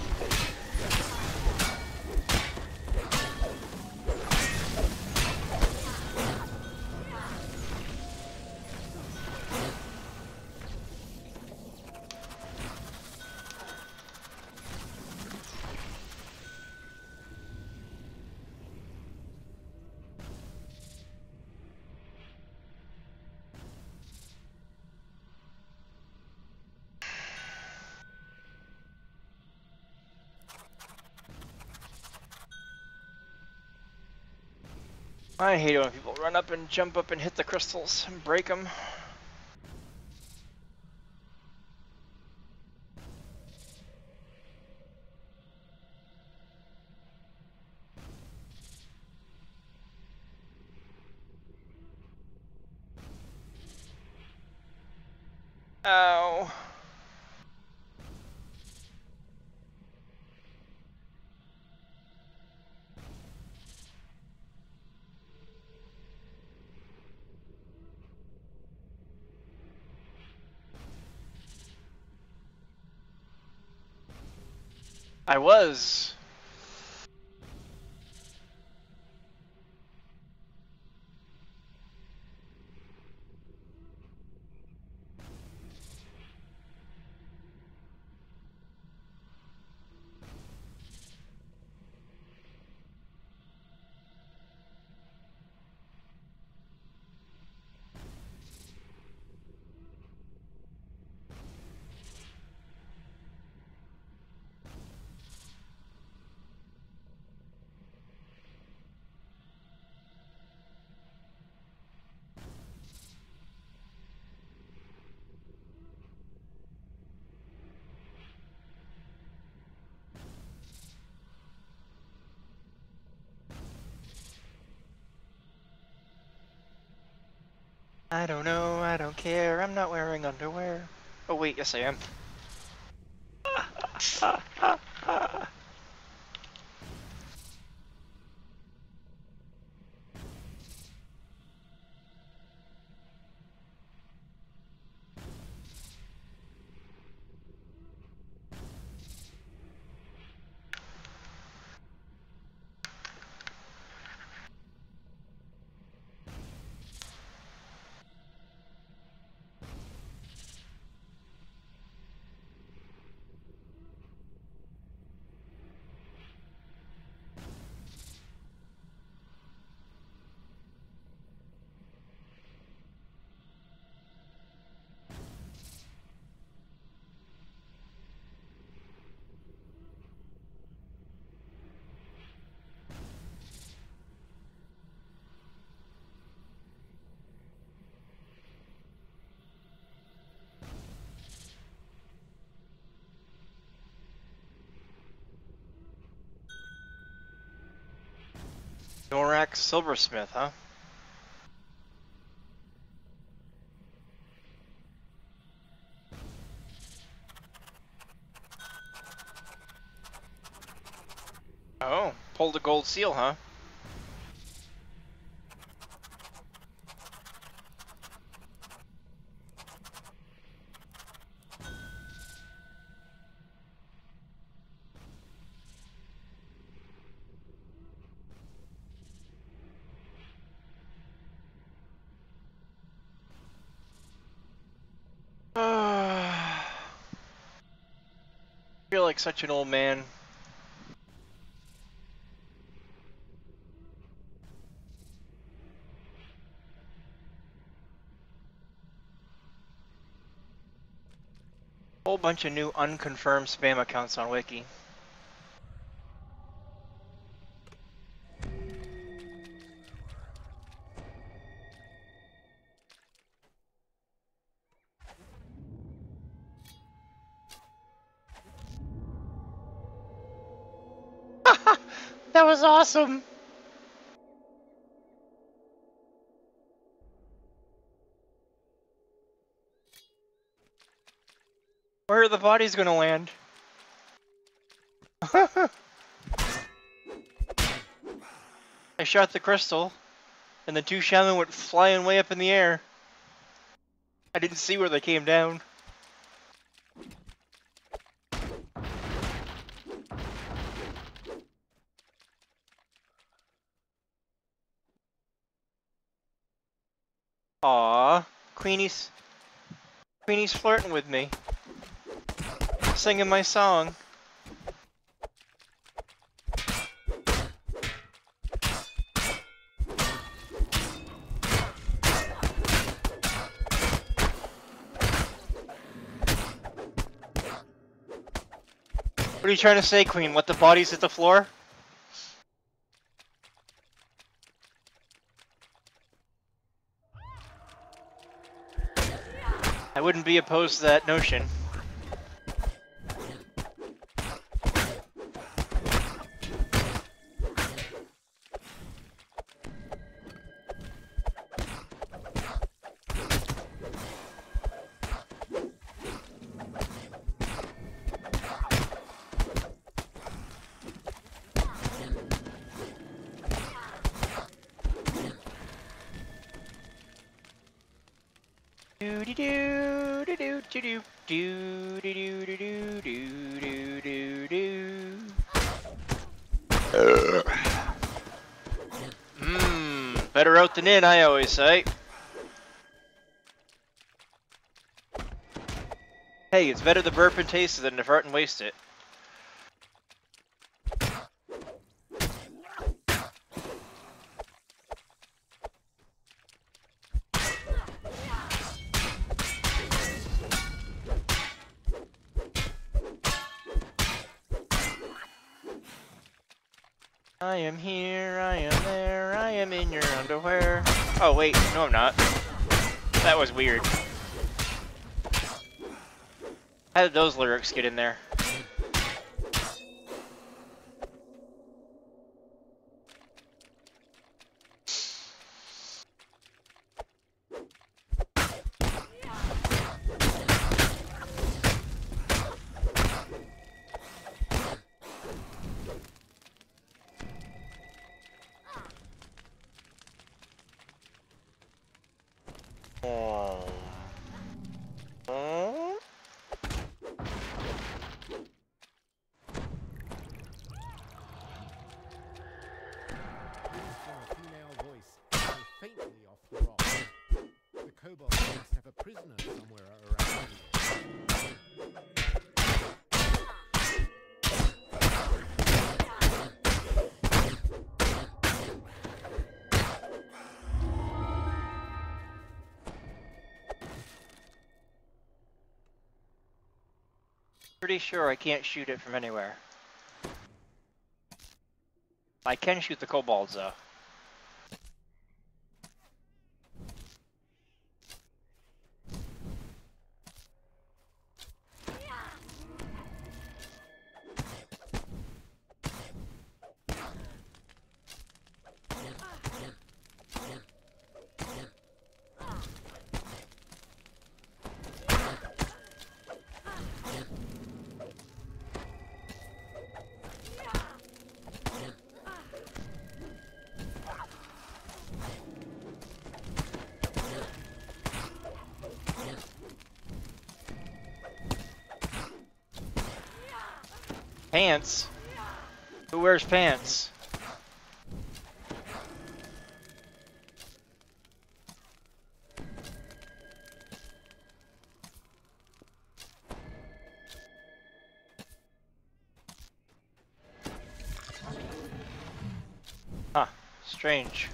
I hate it when people run up and jump up and hit the crystals and break them. Ow. I was. I don't know, I don't care, I'm not wearing underwear. Oh wait, yes I am. Norak Silversmith, huh? Oh, pulled a gold seal, huh? I feel like such an old man. Whole bunch of new unconfirmed spam accounts on Wiki. That was awesome! Where are the bodies gonna land? I shot the crystal, and the two shaman went flying way up in the air. I didn't see where they came down. Aww, Queenie's Queenie's flirting with me, singing my song. What are you trying to say, Queen? Let the bodies hit the floor? I wouldn't be opposed to that notion. Do do do do do do do do do do do do do do do. Mmm, better out than in, I always say. Hey, it's better to burp and taste it than to fart and waste it. I am here, I am there, I am in your underwear. Oh wait, no I'm not. That was weird. How did those lyrics get in there? Oh. Oh. A female voice, so faintly off the rock. The kobold must have a prisoner somewhere around here. Pretty sure I can't shoot it from anywhere. I can shoot the kobolds though. Pants? Who wears pants? Huh, strange.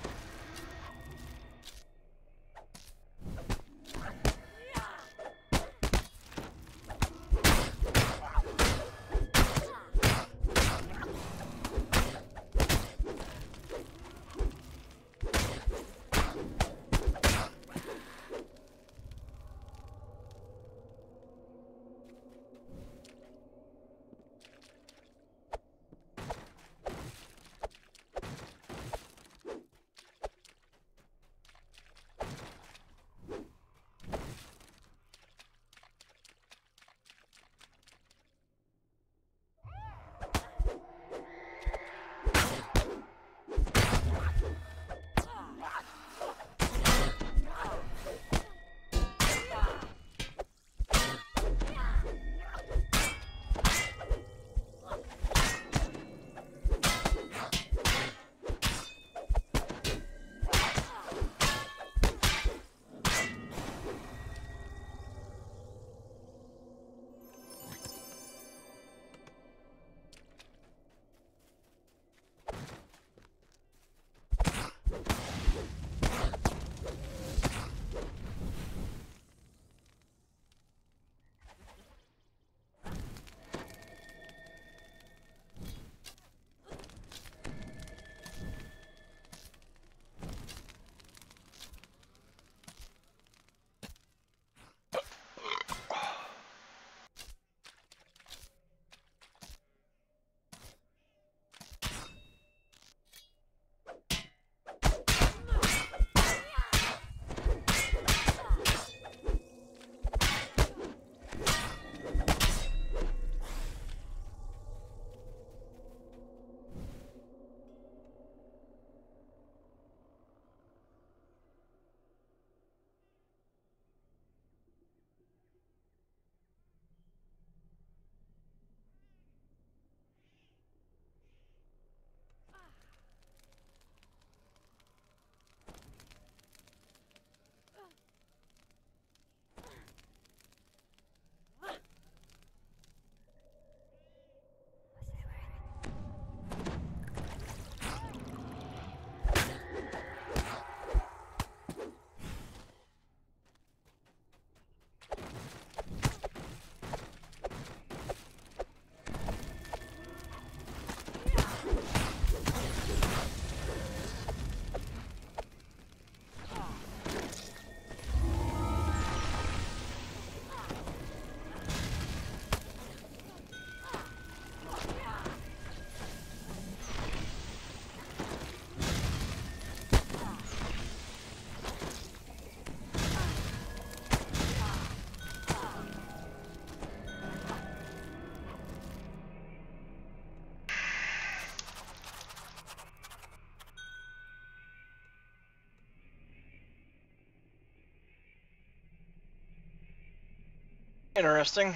Interesting.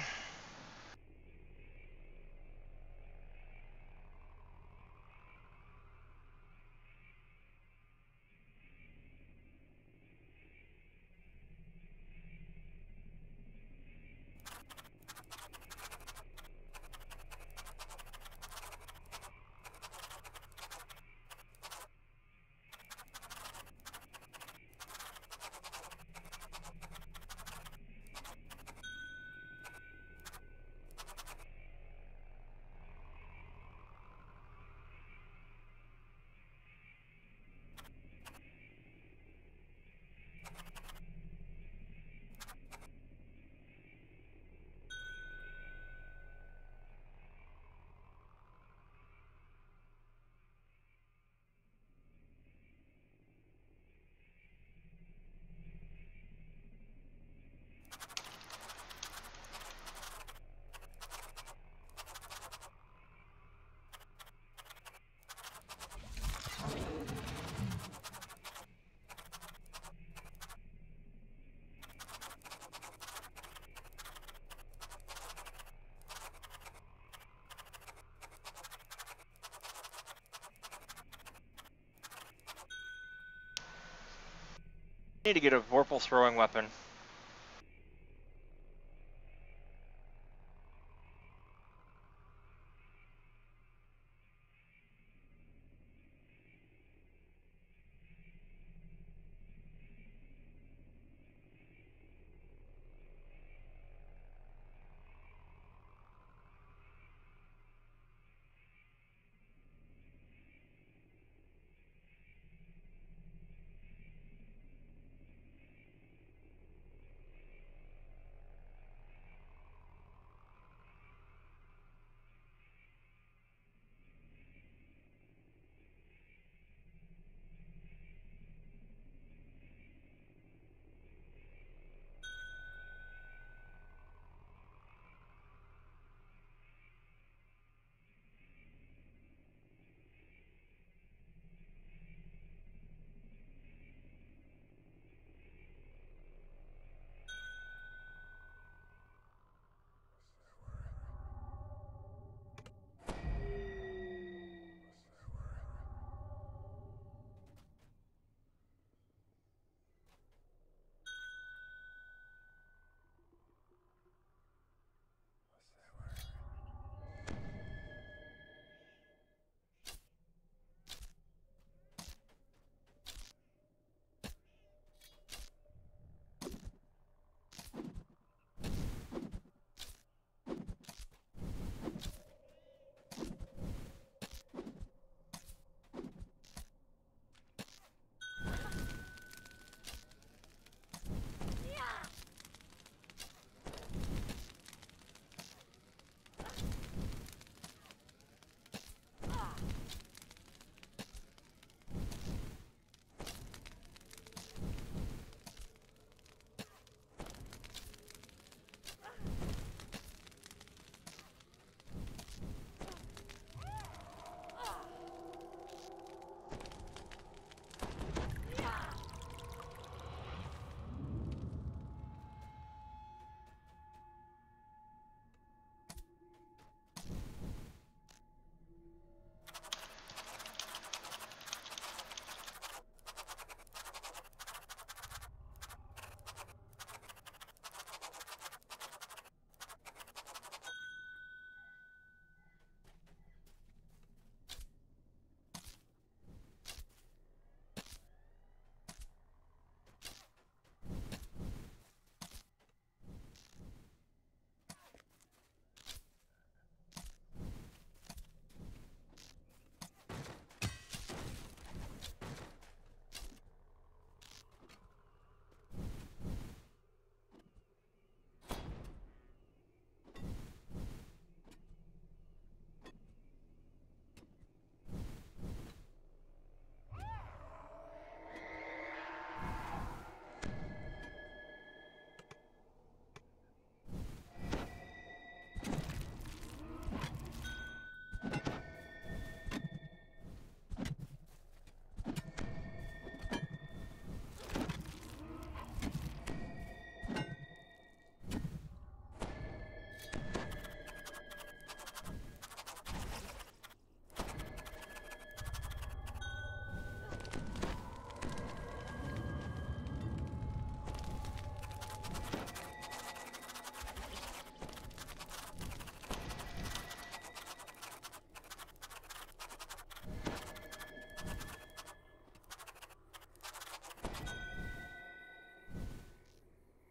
Need to get a Vorpal throwing weapon.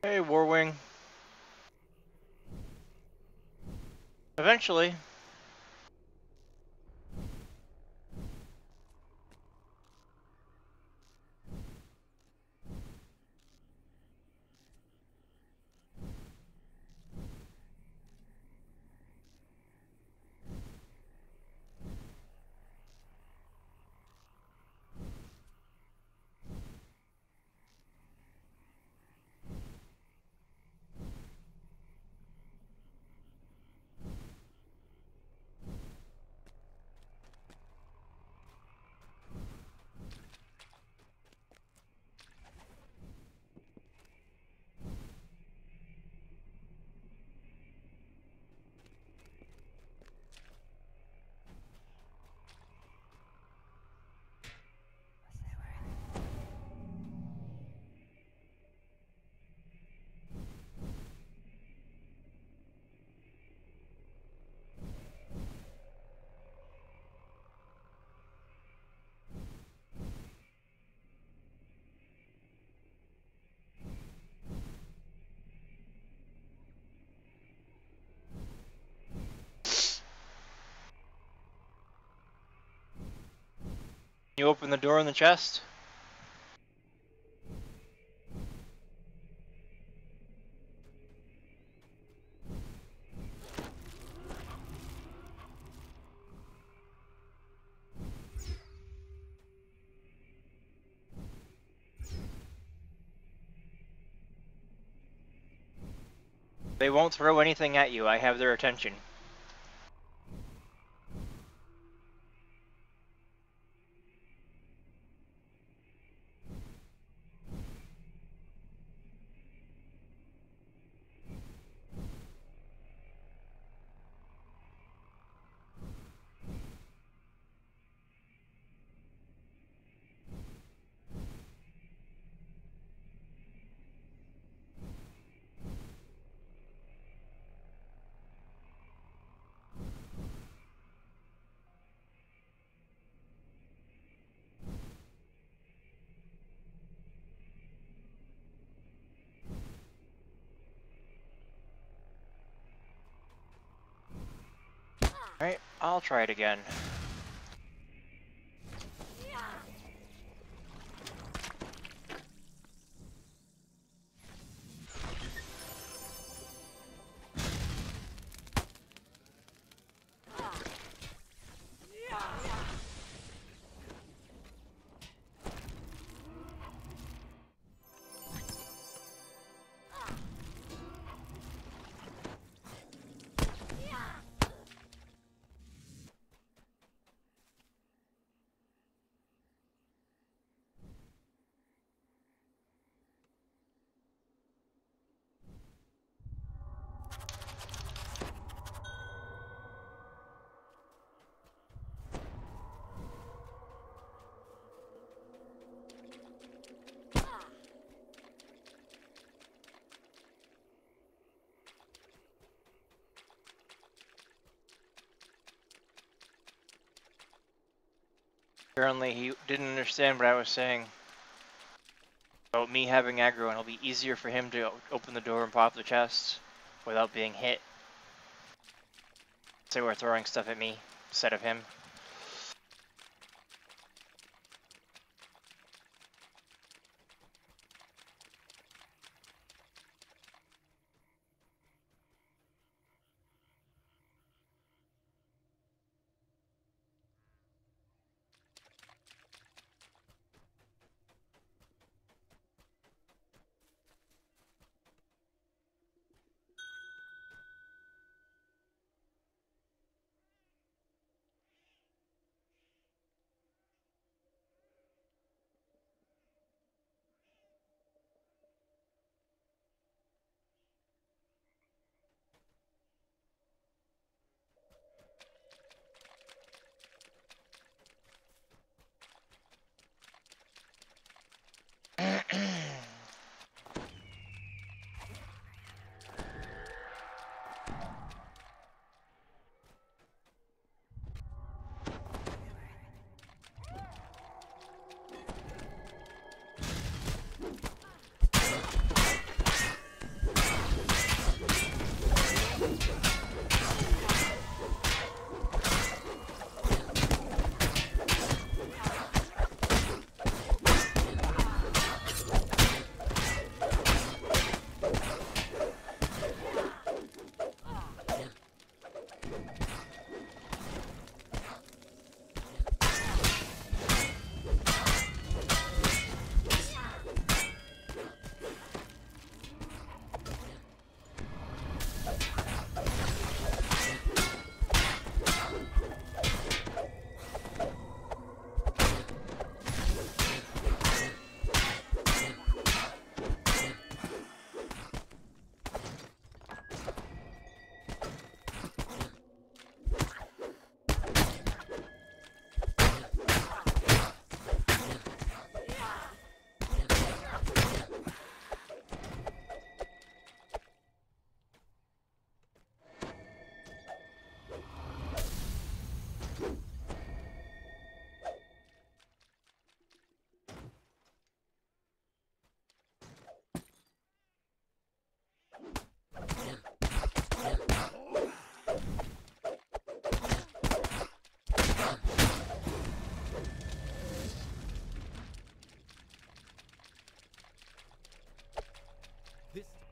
Hey, Warwing. Eventually. You open the door in the chest. They won't throw anything at you. I have their attention. Alright, I'll try it again. Apparently he didn't understand what I was saying about me having aggro, and it'll be easier for him to open the door and pop the chest without being hit. Say we're throwing stuff at me instead of him.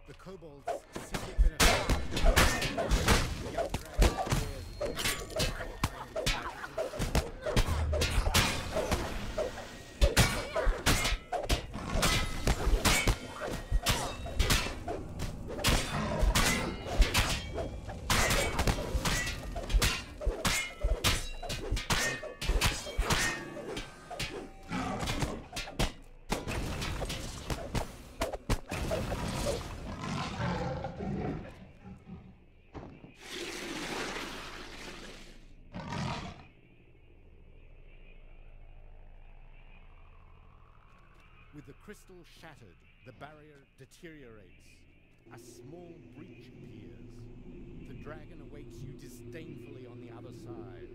The kobolds secret benefactor. Young dragon wears With the crystal shattered, the barrier deteriorates. A small breach appears. The dragon awaits you disdainfully on the other side.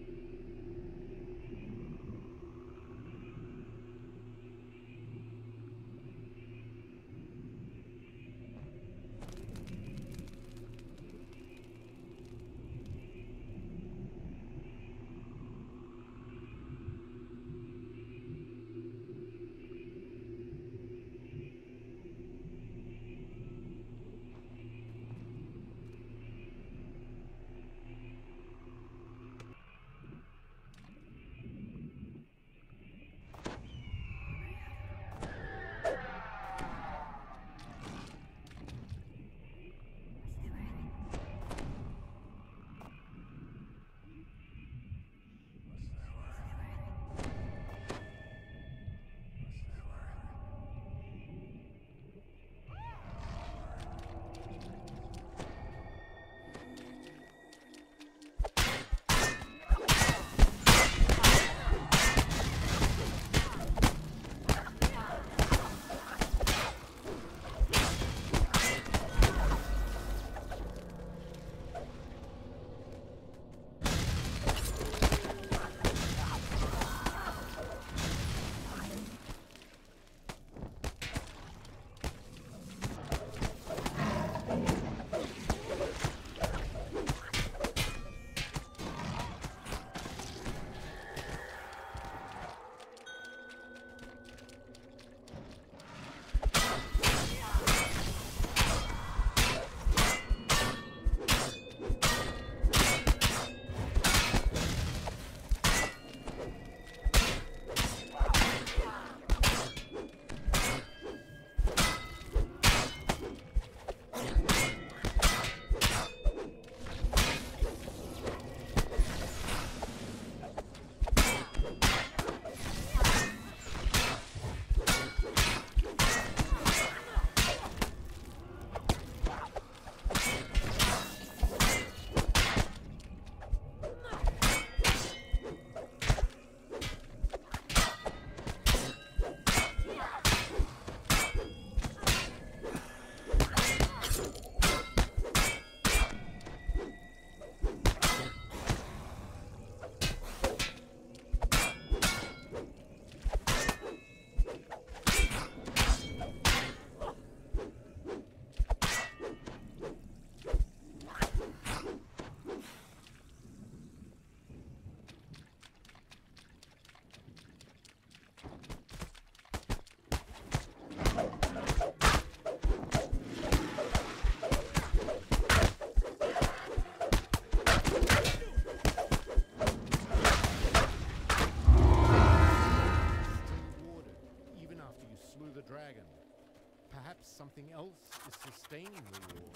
Something else is sustaining the war.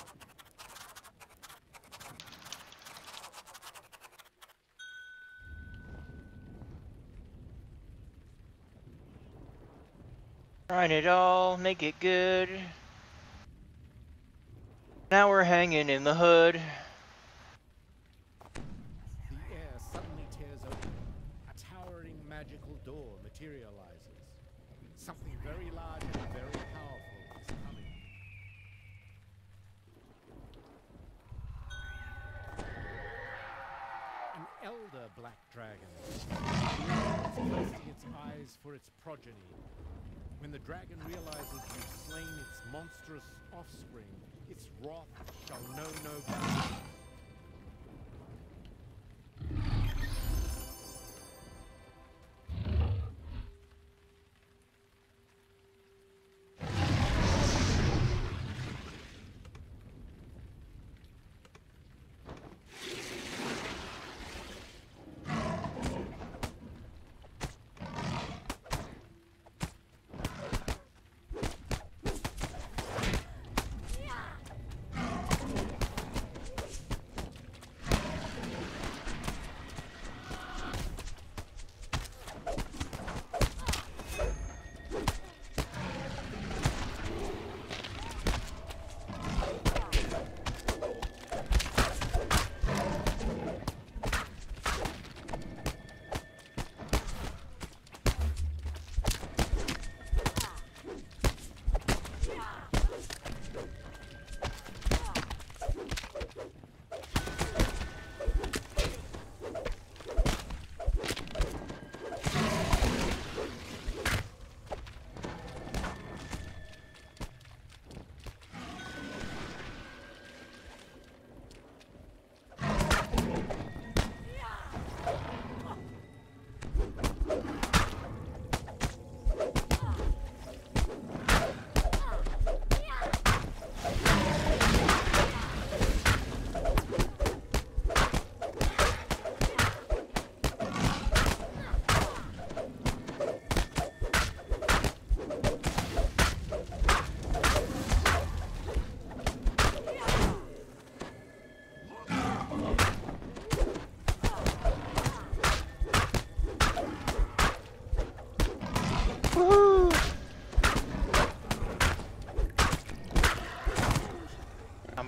Trying it all, make it good. Now we're hanging in the hood. The air suddenly tears open. A towering magical door materializes. Something very large and very powerful is coming. An elder black dragon, casting its eyes for its progeny. When the dragon realizes you've slain its monstrous offspring, its wrath shall know no bounds.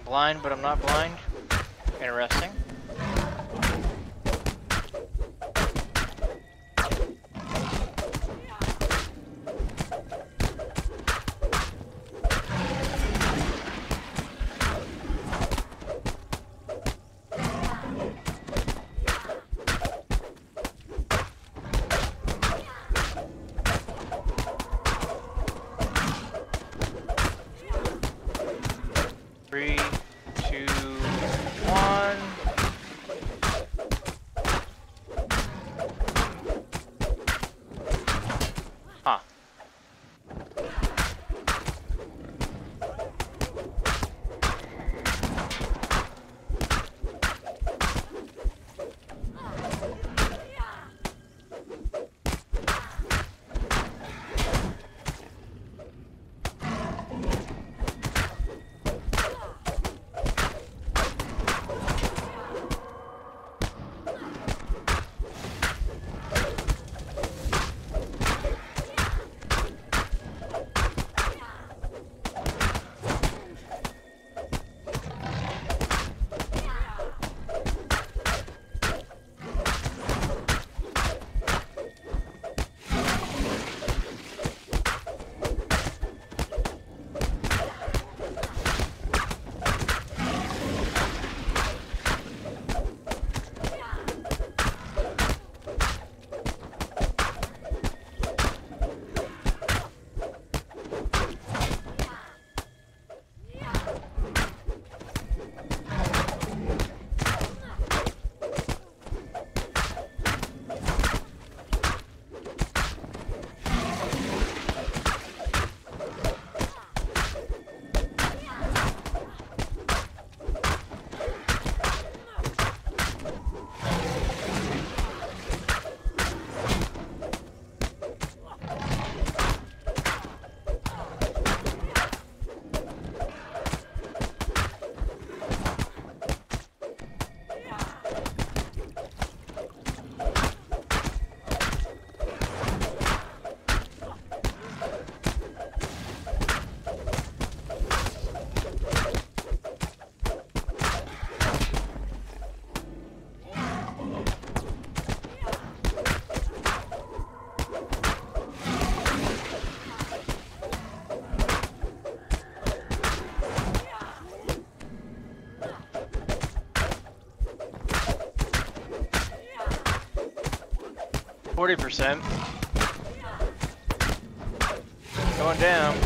blind, but I'm not blind. Interesting. Three, two, one. Huh. Forty percent. Going down.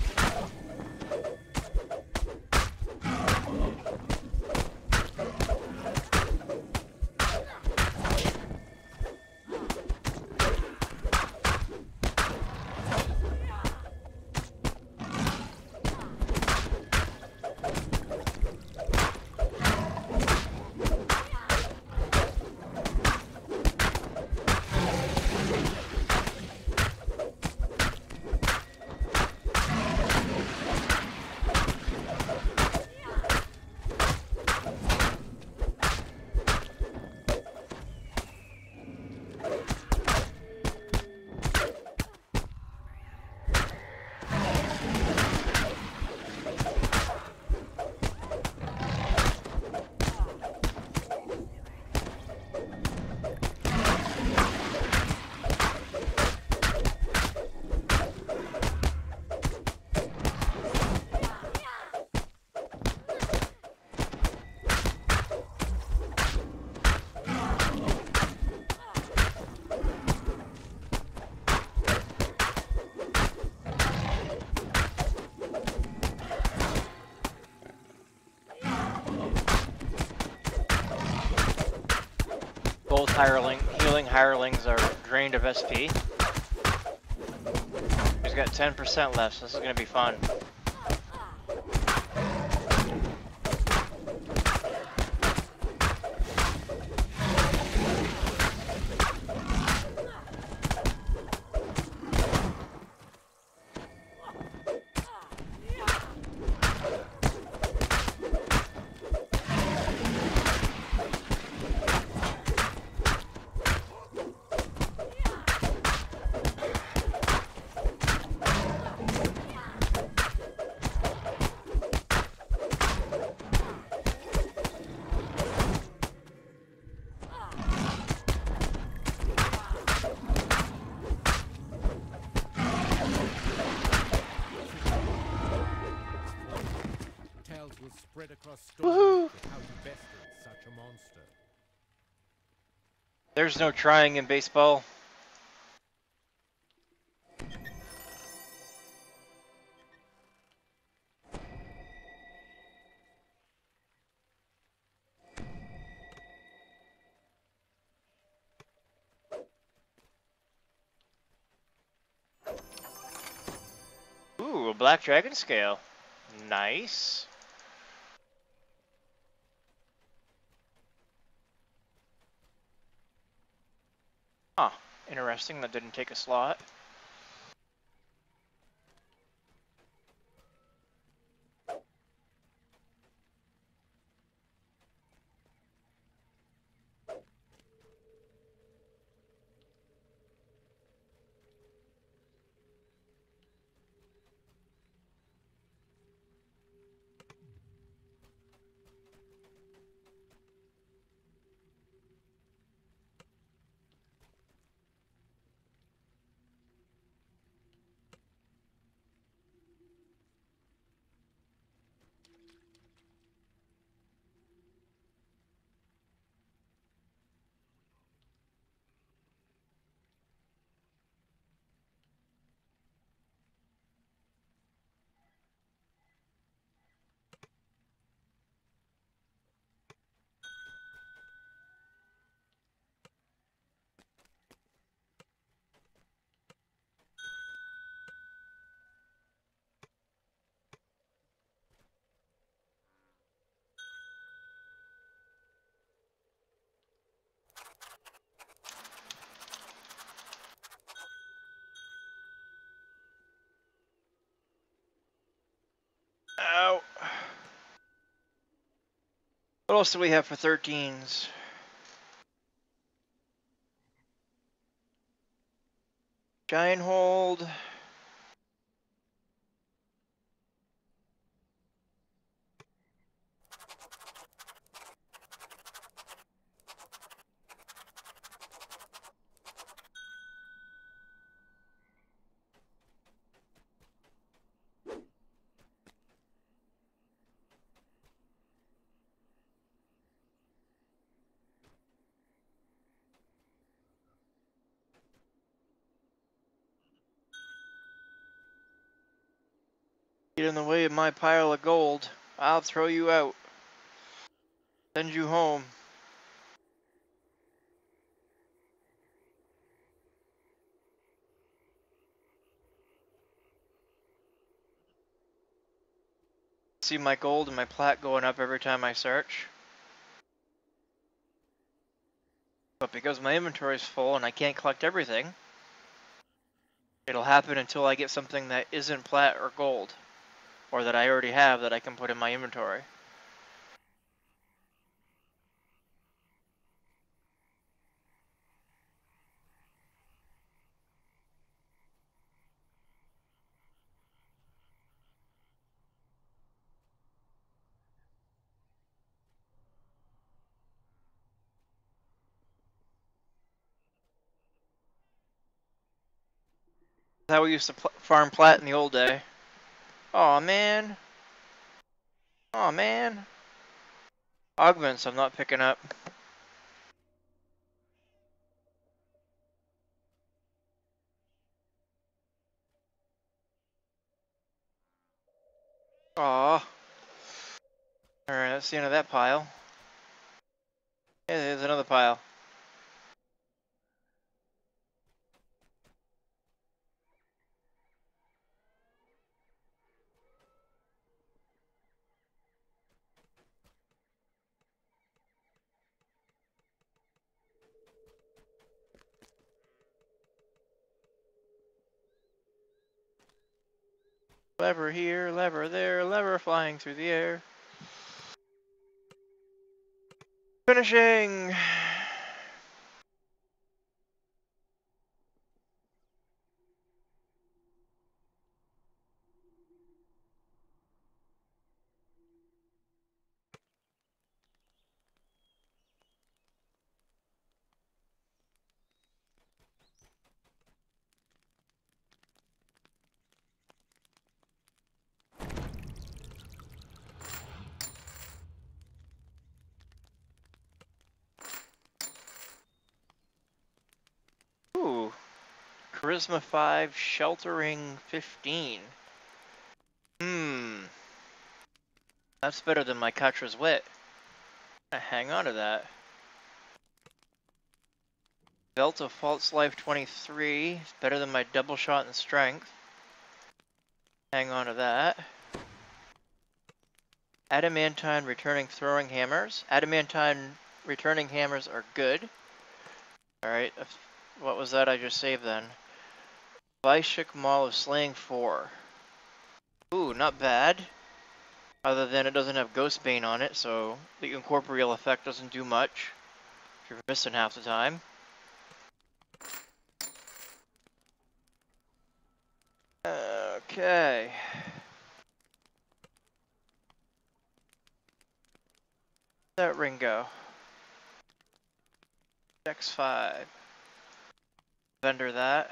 Both hireling, healing hirelings are drained of S P. He's got ten percent left, so this is going to be fun. will spread across Woohoo! Stormwind with how you bested such a monster. There's no trying in baseball. Ooh, a black dragon scale. Nice. Huh, interesting, that didn't take a slot. Ow. What else do we have for thirteens? Giant hold. Get in the way of my pile of gold. I'll throw you out. Send you home. See my gold and my plat going up every time I search. But because my inventory is full and I can't collect everything, it'll happen until I get something that isn't plat or gold, or that I already have that I can put in my inventory. That's how we used to pl farm plat in the old day. Aw, man. Aw, man. Augments I'm not picking up. Aw. Alright, that's the end of that pile. Yeah, there's another pile. Lever here, lever there, lever flying through the air. Finishing! Charisma five, Sheltering fifteen. Hmm. That's better than my Katra's Wit. I hang on to that. Belt of False Life twenty-three. It's better than my double shot and strength. Hang on to that. Adamantine returning throwing hammers. Adamantine returning hammers are good. Alright, what was that I just saved then? Vaishik Maul of Slaying four. Ooh, not bad. Other than it doesn't have Ghostbane on it, so the incorporeal effect doesn't do much. If you're missing half the time. Okay. That ring go. Dex five. Vendor that.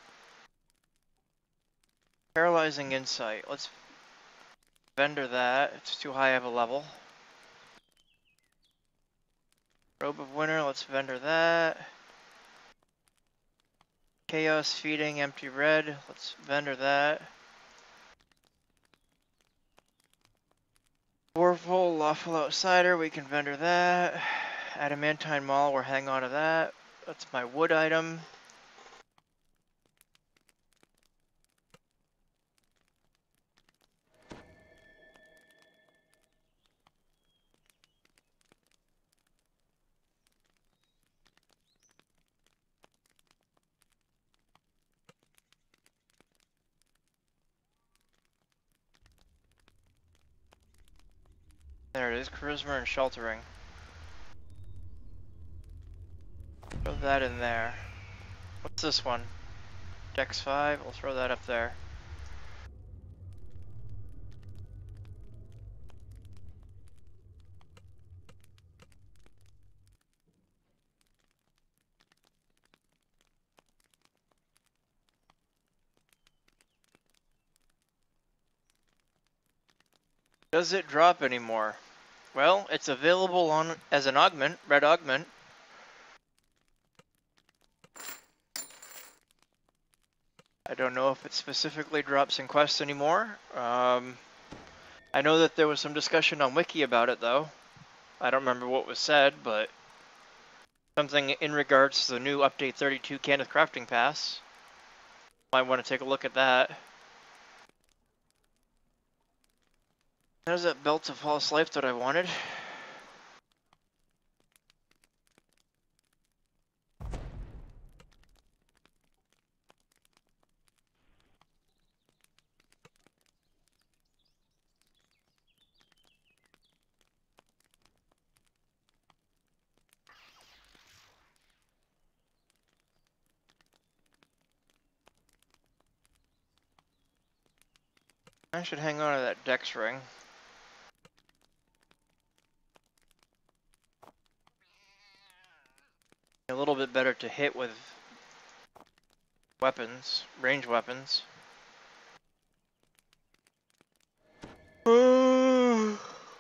Paralyzing Insight. Let's vendor that. It's too high of a level. Robe of Winter. Let's vendor that. Chaos Feeding Empty Red. Let's vendor that. Warful Lawful Outsider. We can vendor that. Adamantine Maul. We're hang on to that. That's my wood item. There it is, Charisma and Sheltering. Throw that in there. What's this one? Dex five, we'll throw that up there. Does it drop anymore? Well, it's available on as an augment, red augment. I don't know if it specifically drops in quests anymore. Um, I know that there was some discussion on Wiki about it though. I don't remember what was said, but something in regards to the new update thirty-two Cannith Crafting Pass. Might want to take a look at that. There's that Belt of False Life that I wanted. I should hang on to that Dex ring. A little bit better to hit with weapons, range weapons. There,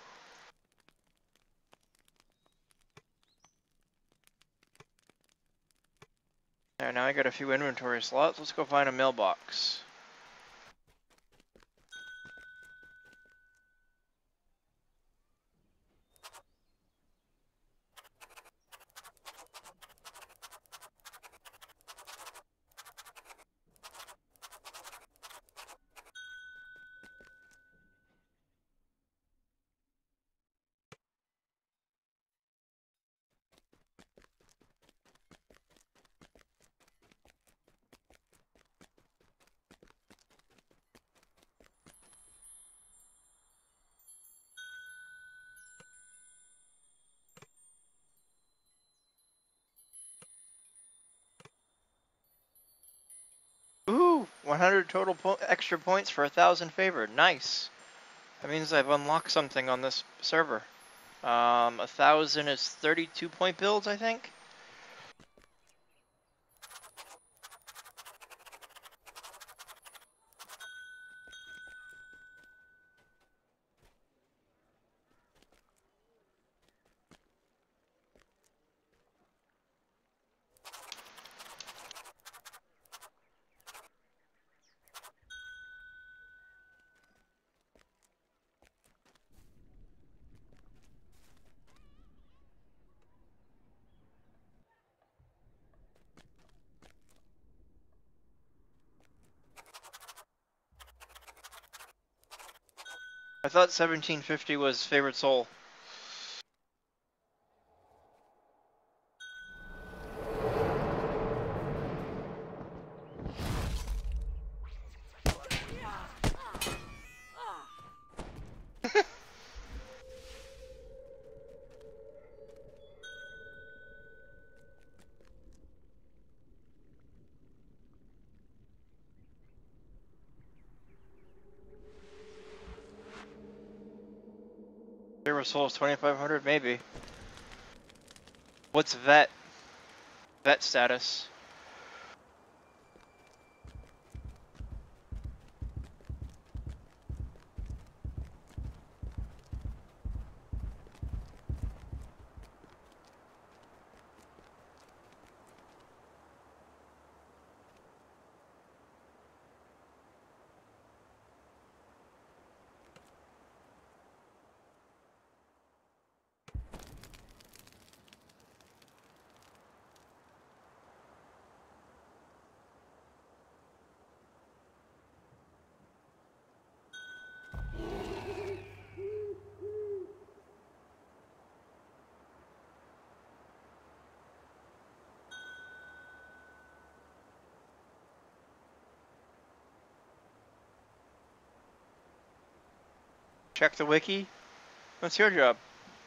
now I got a few inventory slots. Let's go find a mailbox. Ooh, one hundred total po extra points for a thousand favor. Nice. That means I've unlocked something on this server. Um, a thousand is thirty-two point builds, I think. I thought seventeen fifty was favorite soul. Favorite soul is twenty-five hundred, maybe. What's vet? Vet status. Check the wiki. What's your job?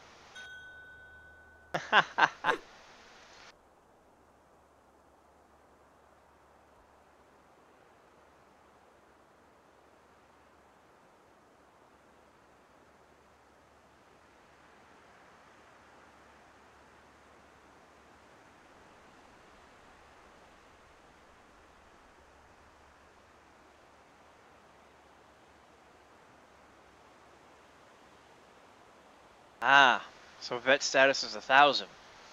Ah, so vet status is a thousand.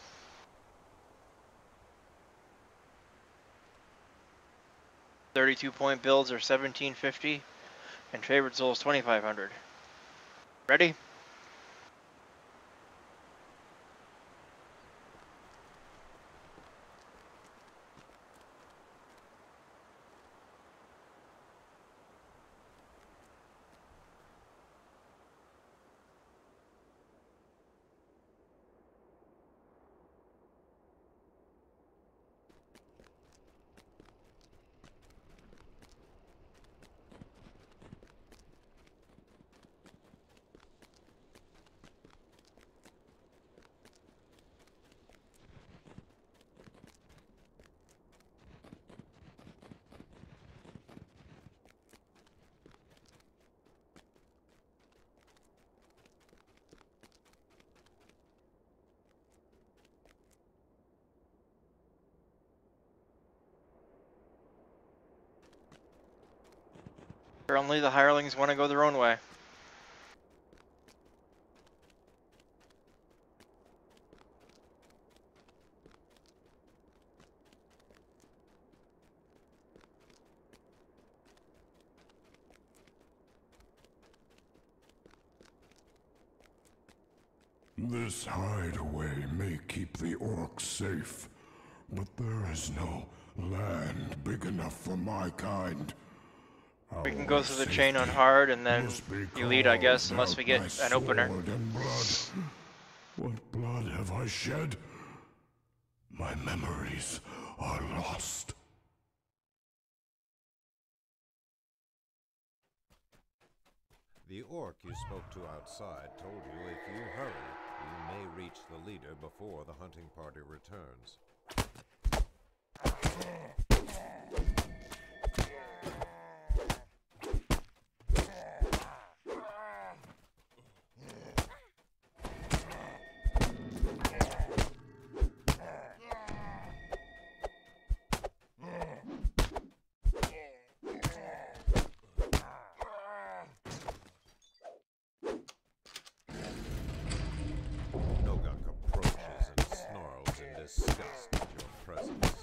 Thirty-two point builds are seventeen fifty, and favorite soul is twenty-five hundred. Ready? Only the hirelings want to go their own way. This hideaway may keep the orcs safe, but there is no land big enough for my kind. We can go through the chain on hard and then you lead, I guess, unless we get an opener. And blood. What blood have I shed? My memories are lost. The orc you spoke to outside told you if you hurry, you may reach the leader before the hunting party returns. Nogak approaches and snarls in disgust at your presence.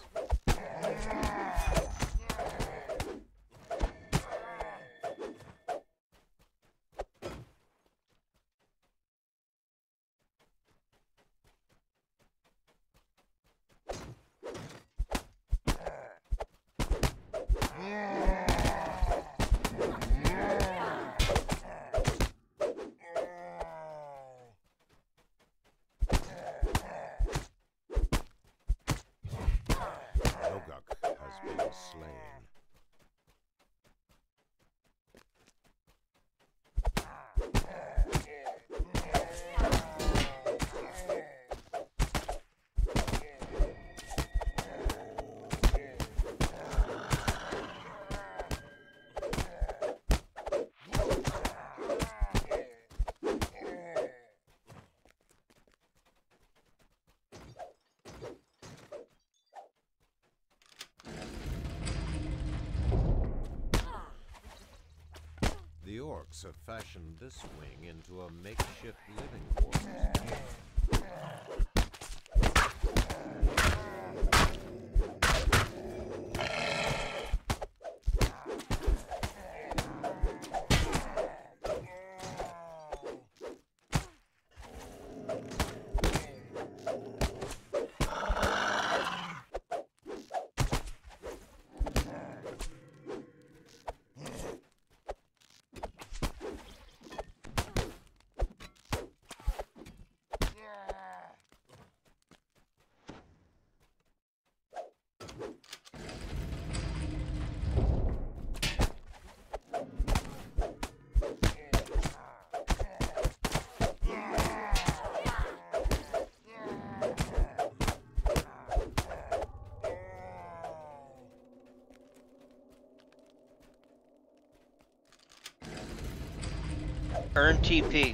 orcs have fashioned this wing into a makeshift living quarters. Earn T P.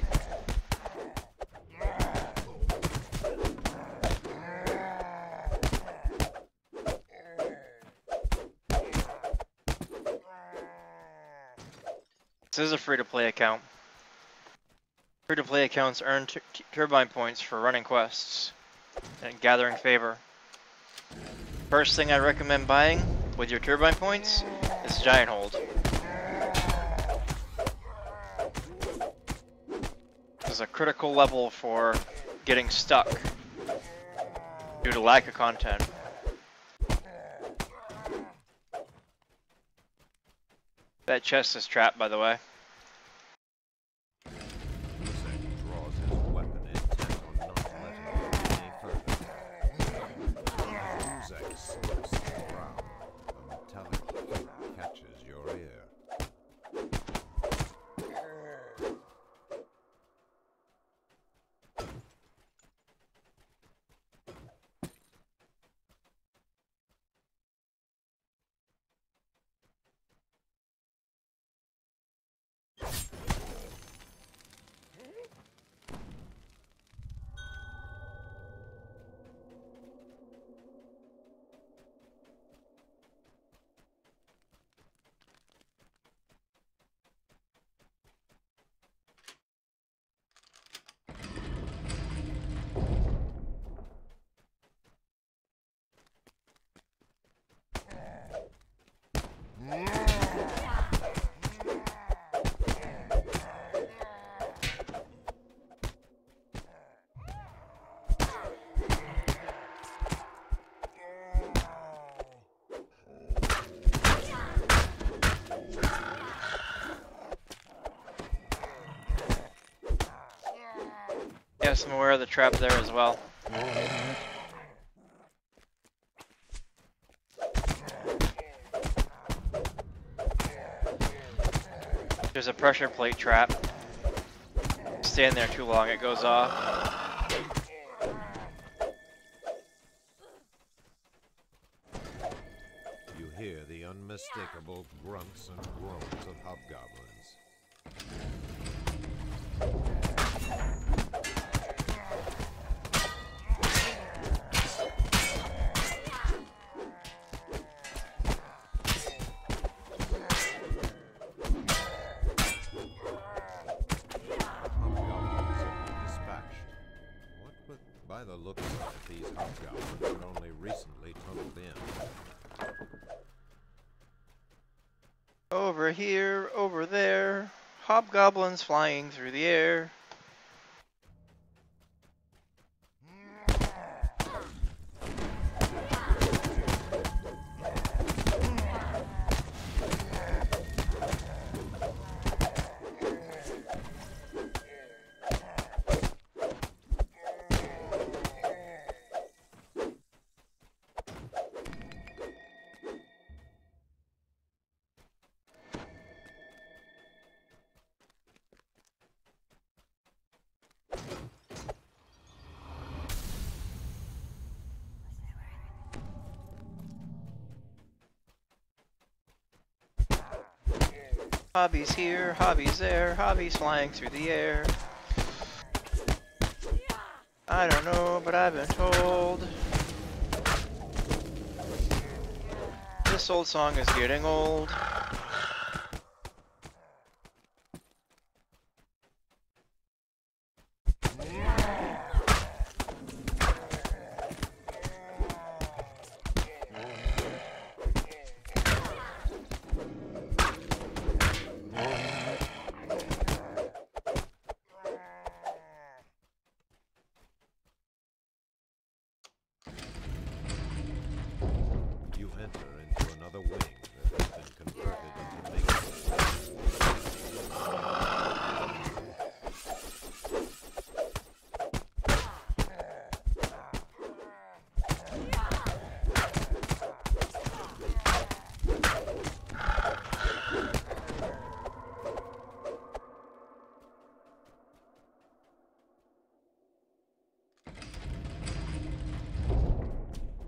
This is a free-to-play account. Free-to-play accounts earn tur turbine points for running quests and gathering favor. First thing I recommend buying with your turbine points is Giant Hold. It's a critical level for getting stuck due to lack of content. That chest is trapped, by the way. Ruzek draws his weapon intent on not letting it any further. Ruzek slips to the ground. A metallic kick catches your ear. Yes, I'm aware of the trap there as well. There's a pressure plate trap. Stay in there too long, it goes off. You hear the unmistakable grunts and groans of hobgoblins. By the looks of it, these hobgoblins had only recently tunneled in. Over here, over there, hobgoblins flying through the air. Hobbies here, hobbies there, hobbies flying through the air. I don't know, but I've been told this old song is getting old.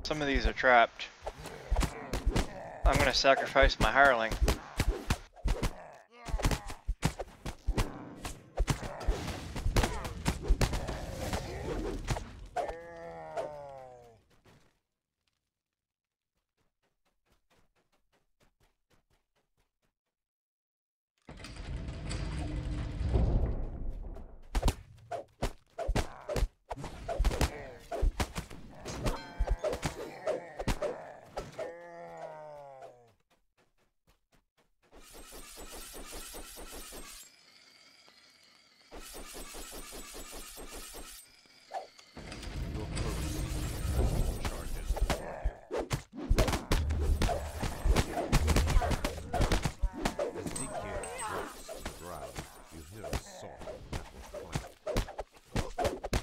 Some of these are trapped. I'm gonna sacrifice my hireling. Your close charges the target. As Ezekiel drops to the ground, you hear a soft metal clank.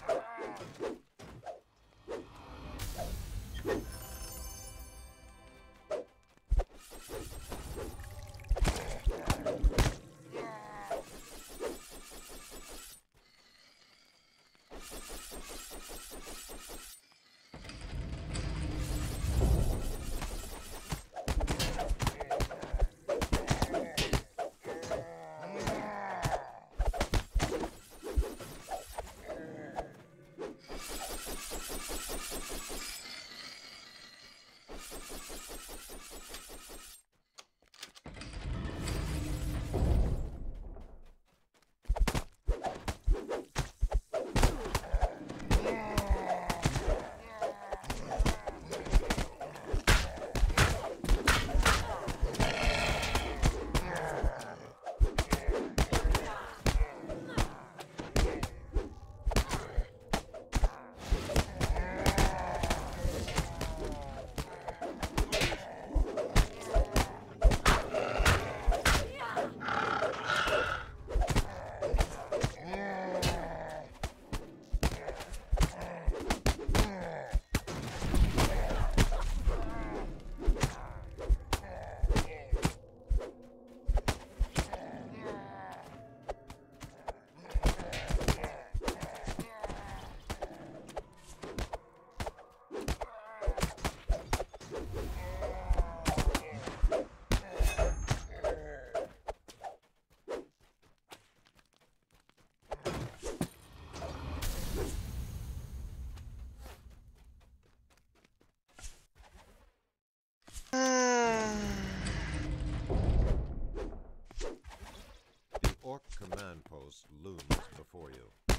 The Orc command post looms before you.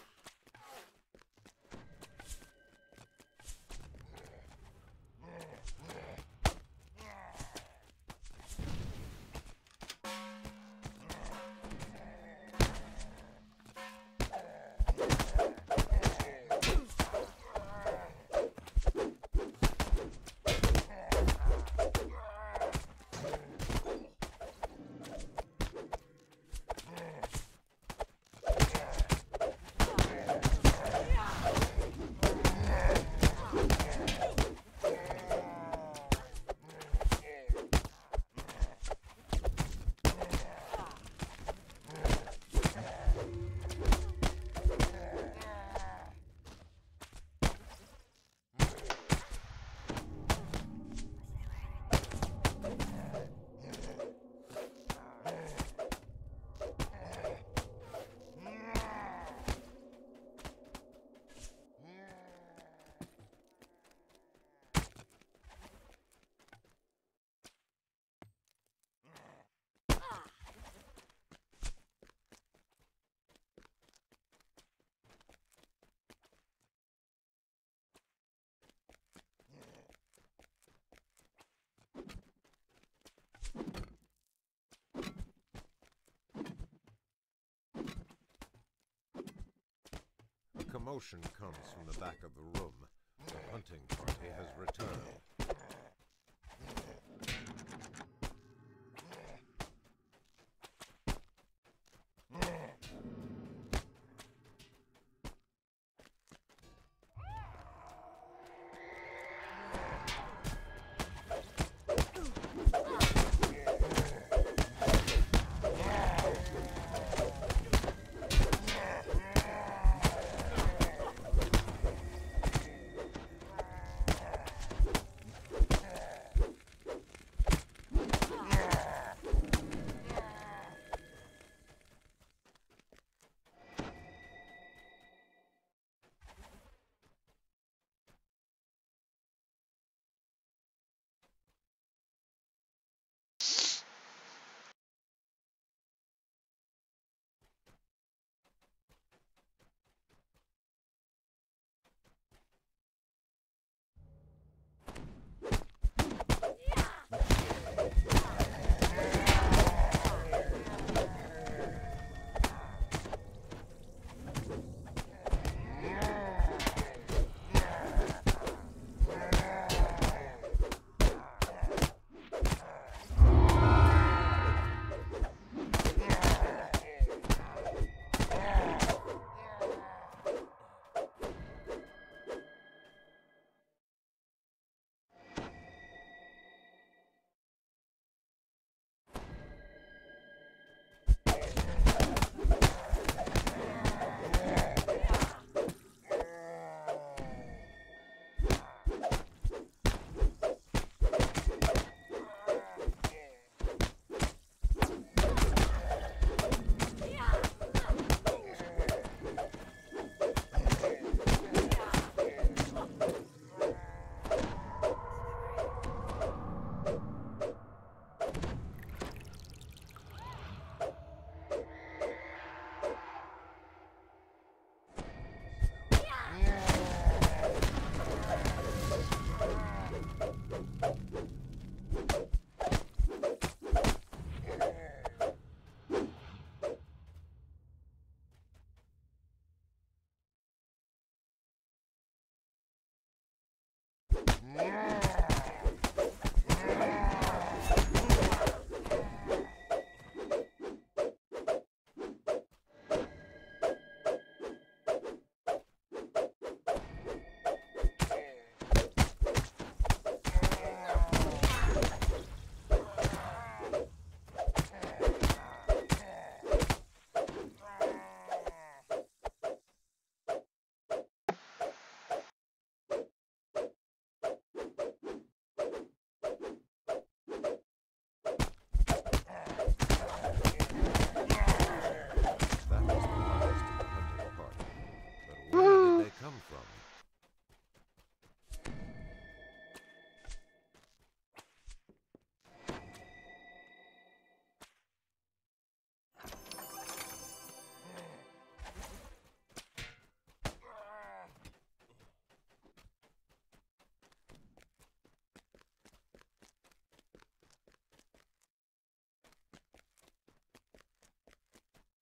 A commotion comes from the back of the room. The hunting party has returned.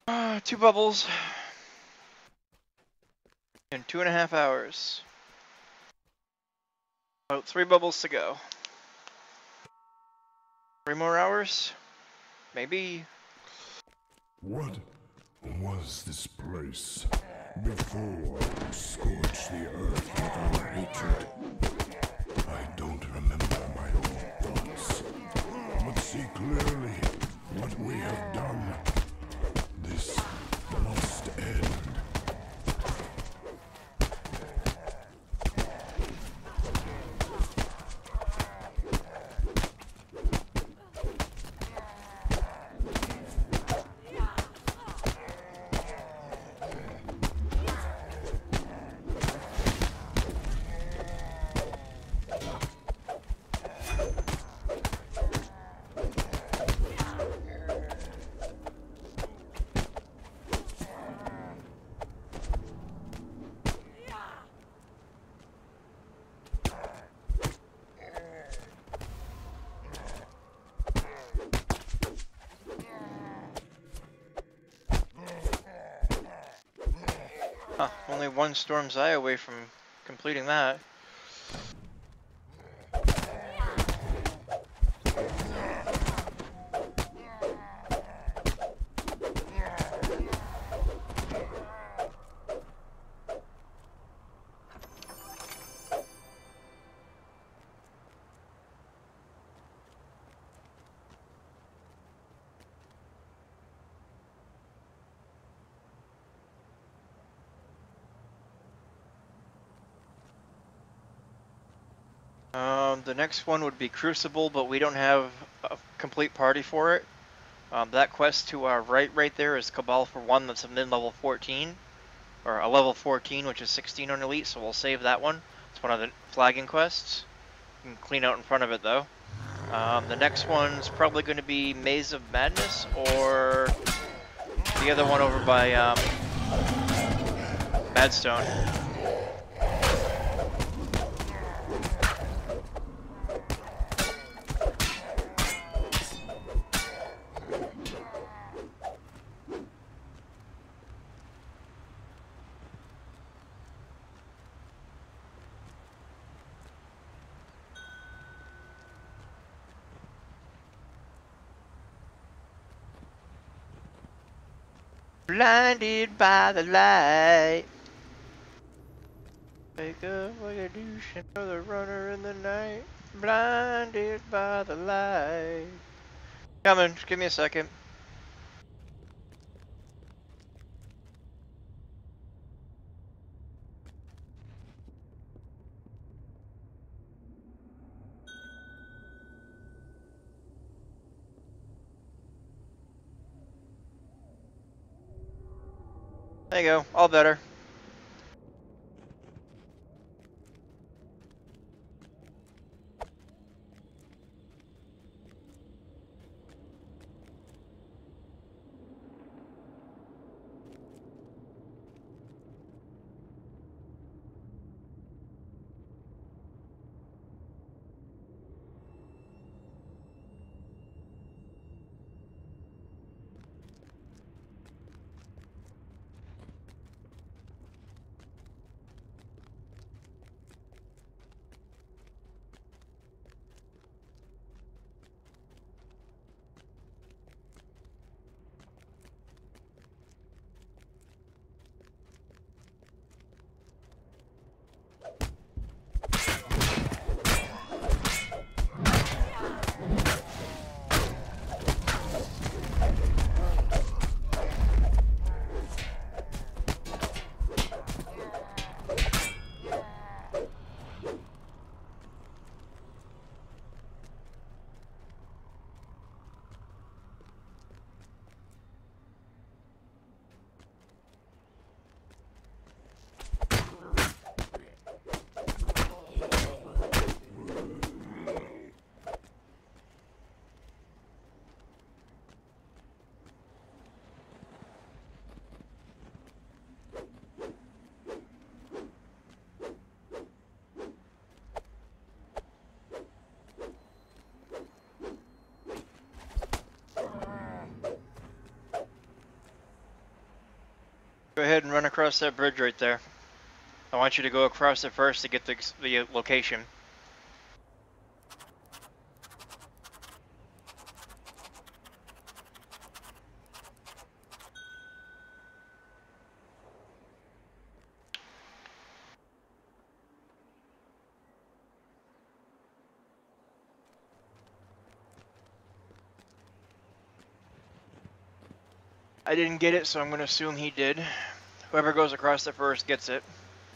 Uh, two bubbles. In two and a half hours. About three bubbles to go. Three more hours? Maybe. What was this place before we scorched the earth with our hatred? I don't remember my own thoughts, but see clearly what we have done. This must end. Huh, only one Storm's Eye away from completing that. Um, the next one would be Crucible, but we don't have a complete party for it. Um, that quest to our right right there is Cabal for one, that's a mid-level fourteen. Or a level fourteen, which is sixteen on Elite, so we'll save that one. It's one of the flagging quests. You can clean out in front of it, though. Um, the next one's probably going to be Maze of Madness, or the other one over by um, Madstone. Blinded by the light. Wake up like a douche, another runner in the night. Blinded by the light. Coming, just give me a second. There you go, all better. ahead and run across that bridge right there. I want you to go across it first to get the, the location. I didn't get it, so I'm going to assume he did. Whoever goes across it first gets it.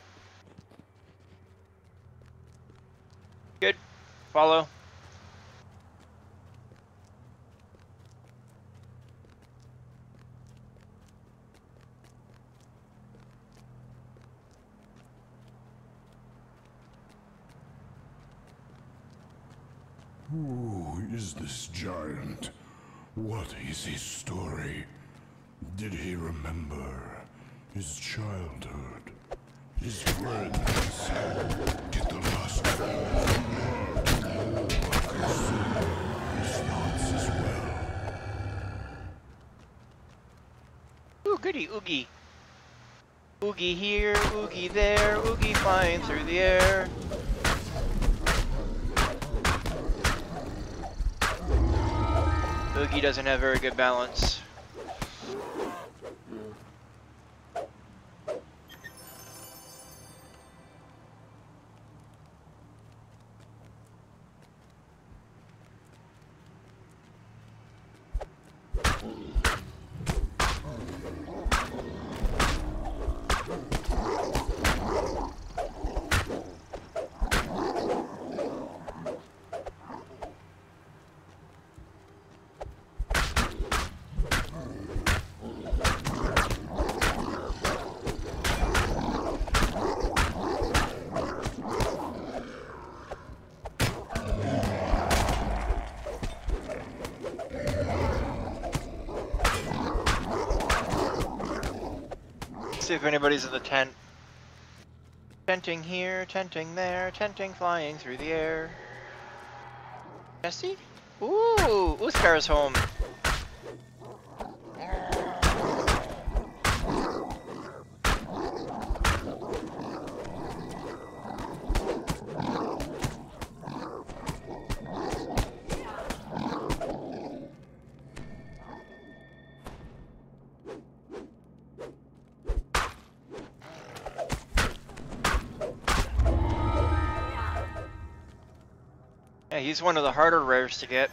Good. Follow. Who is this giant? What is his story? Did he remember his childhood? His friends? Did the last fall consume his thoughts as well? Ooh, goody, Oogie. Oogie here, Oogie there, Oogie flying through the air. Oogie doesn't have very good balance. See if anybody's in the tent. Tenting here, tenting there, tenting flying through the air. Jesse? Ooh, Uskar's home. Yeah, he's one of the harder rares to get.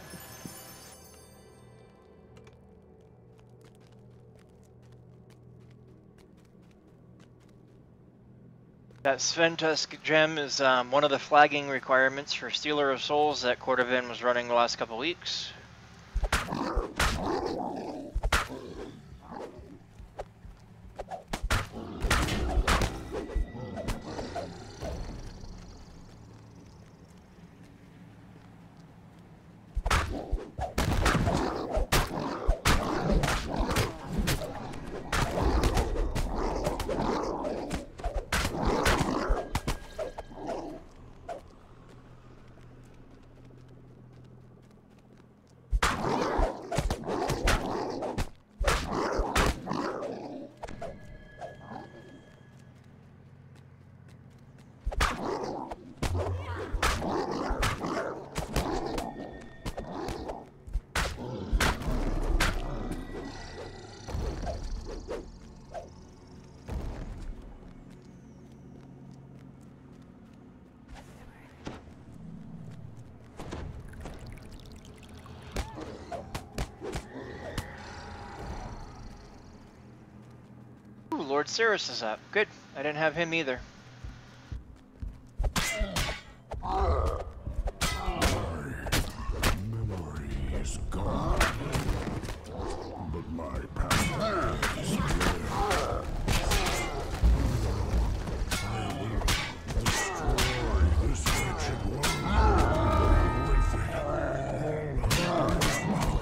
That Sventusk gem is um, one of the flagging requirements for Stealer of Souls that Cordovan was running the last couple weeks. Ooh, Lord Cirrus is up. Good. I didn't have him either. My memory is gone, but my path is clear. I will destroy this wretched one with it all about.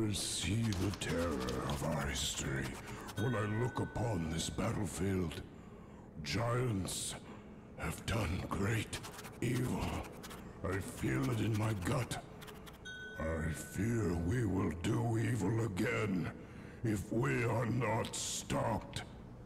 I see the terror of our history when I look upon this battlefield. Giants have done great evil. I feel it in my gut. I fear we will do evil again if we are not stopped.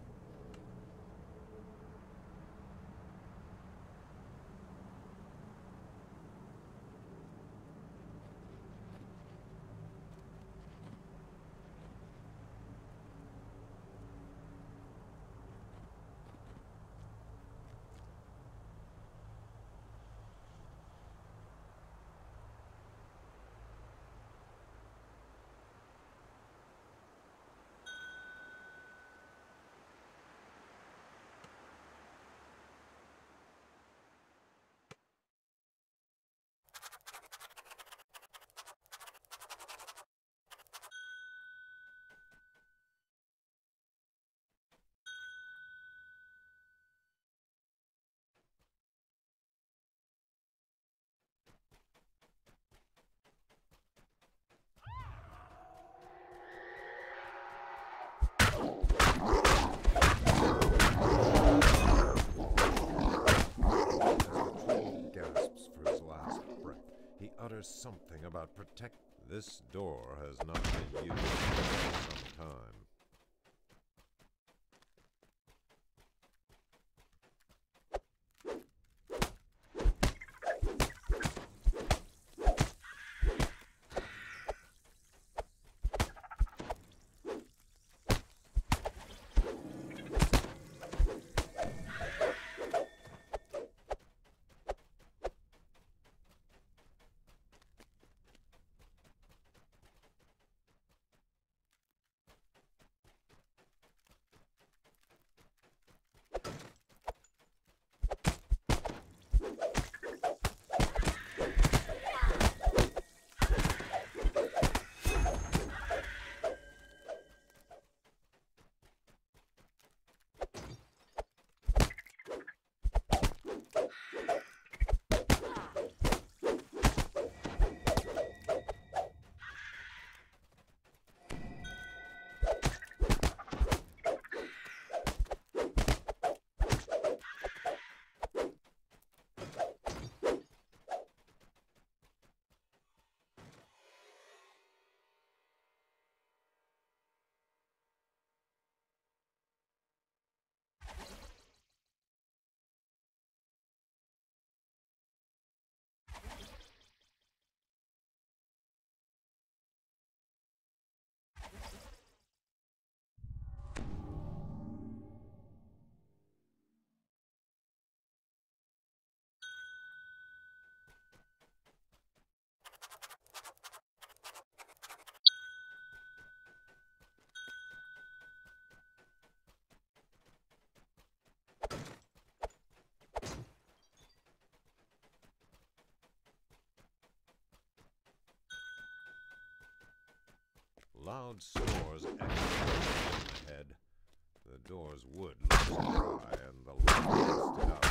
Gasps for his last breath. He utters something about protect. This door has not been used for some time. Loud snores echoed in the head. The door's wood looks dry, and the light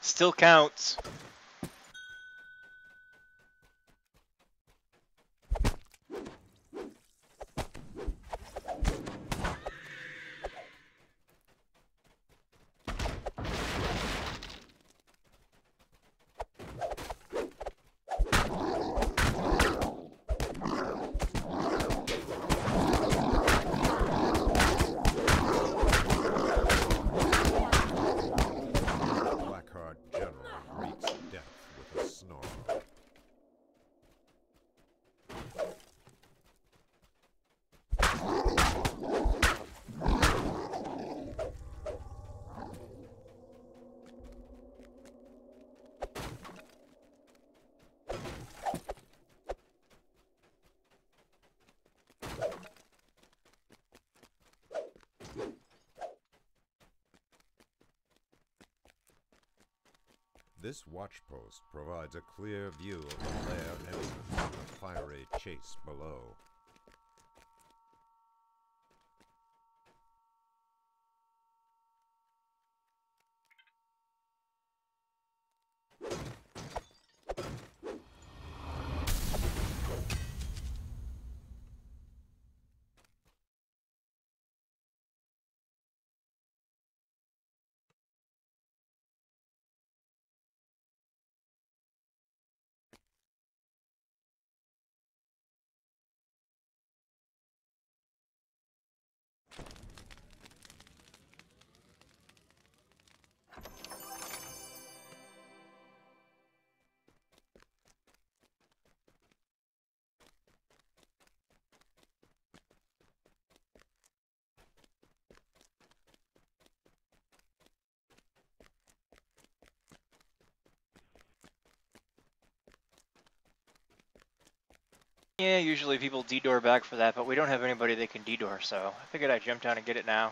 Still counts. Blackheart General greets death with a snarl. This watchpost provides a clear view of the lair entrance and the fiery chase below. Yeah, usually people de-door back for that, but we don't have anybody that can de-door, so I figured I'd jump down and get it now.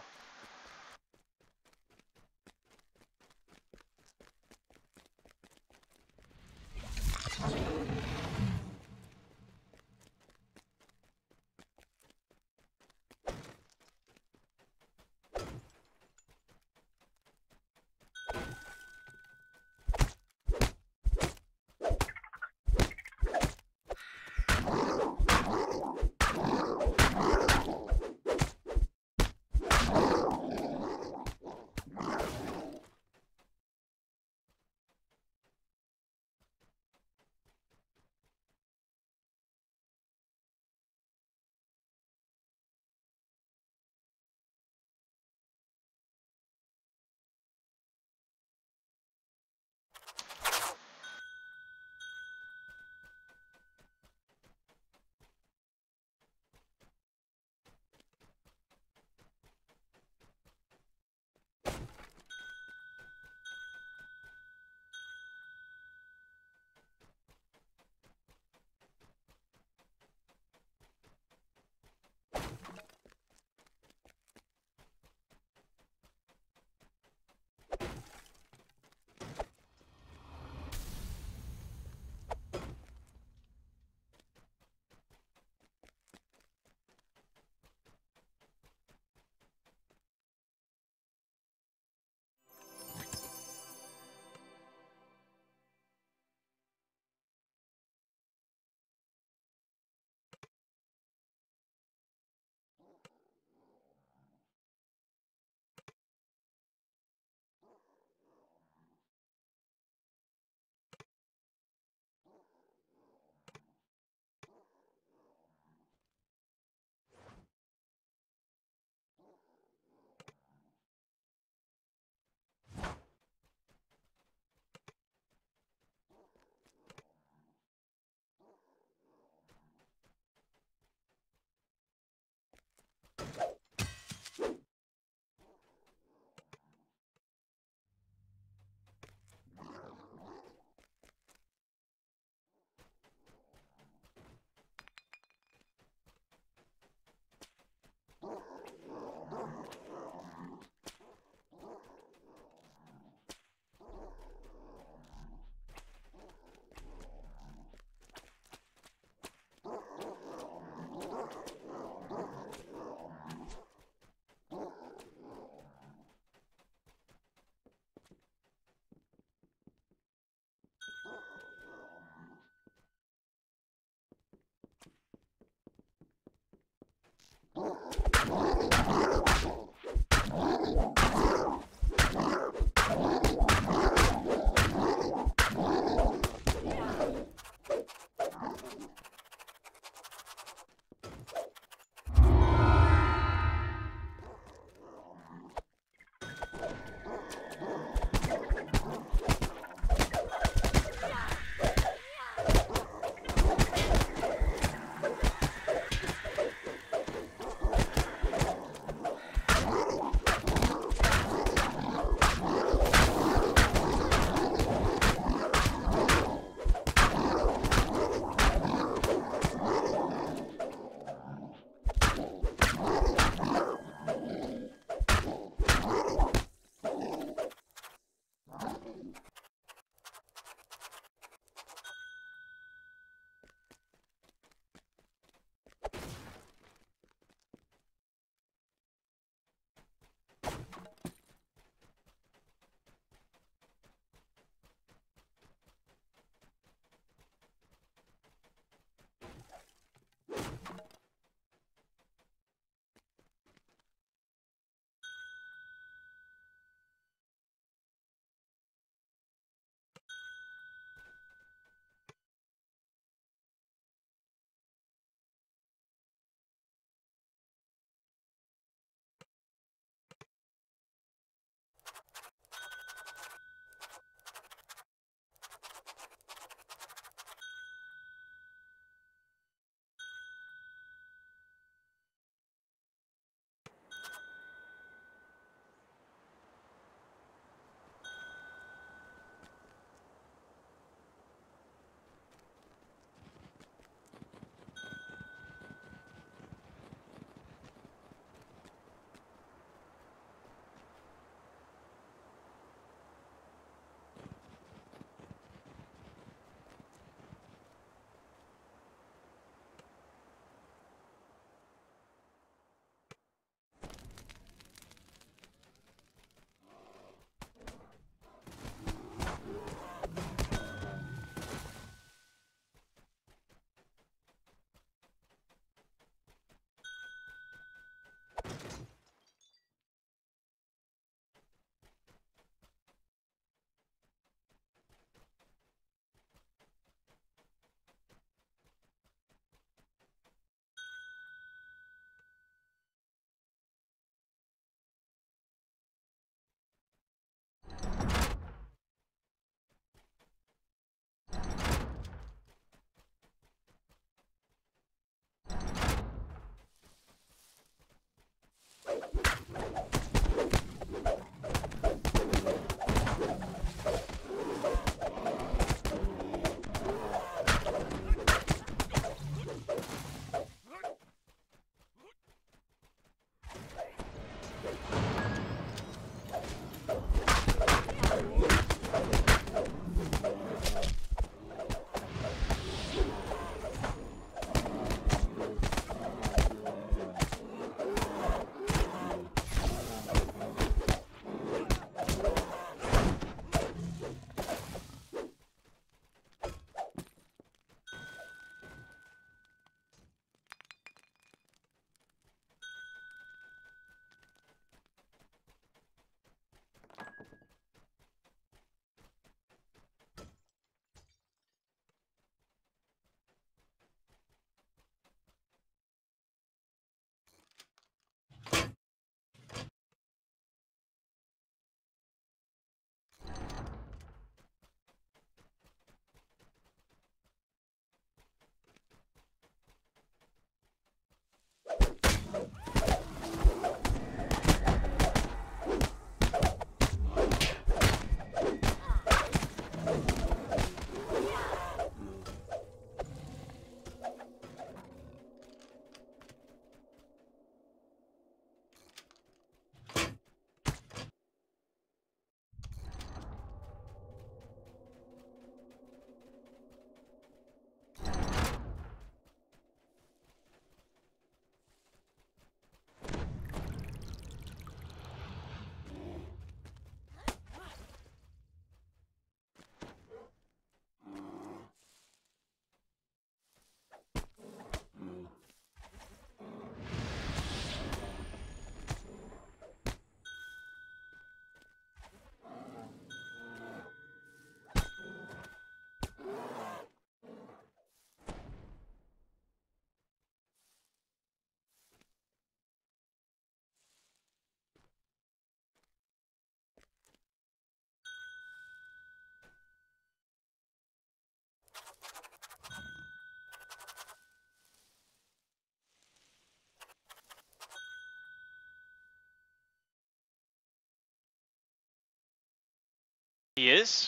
He is?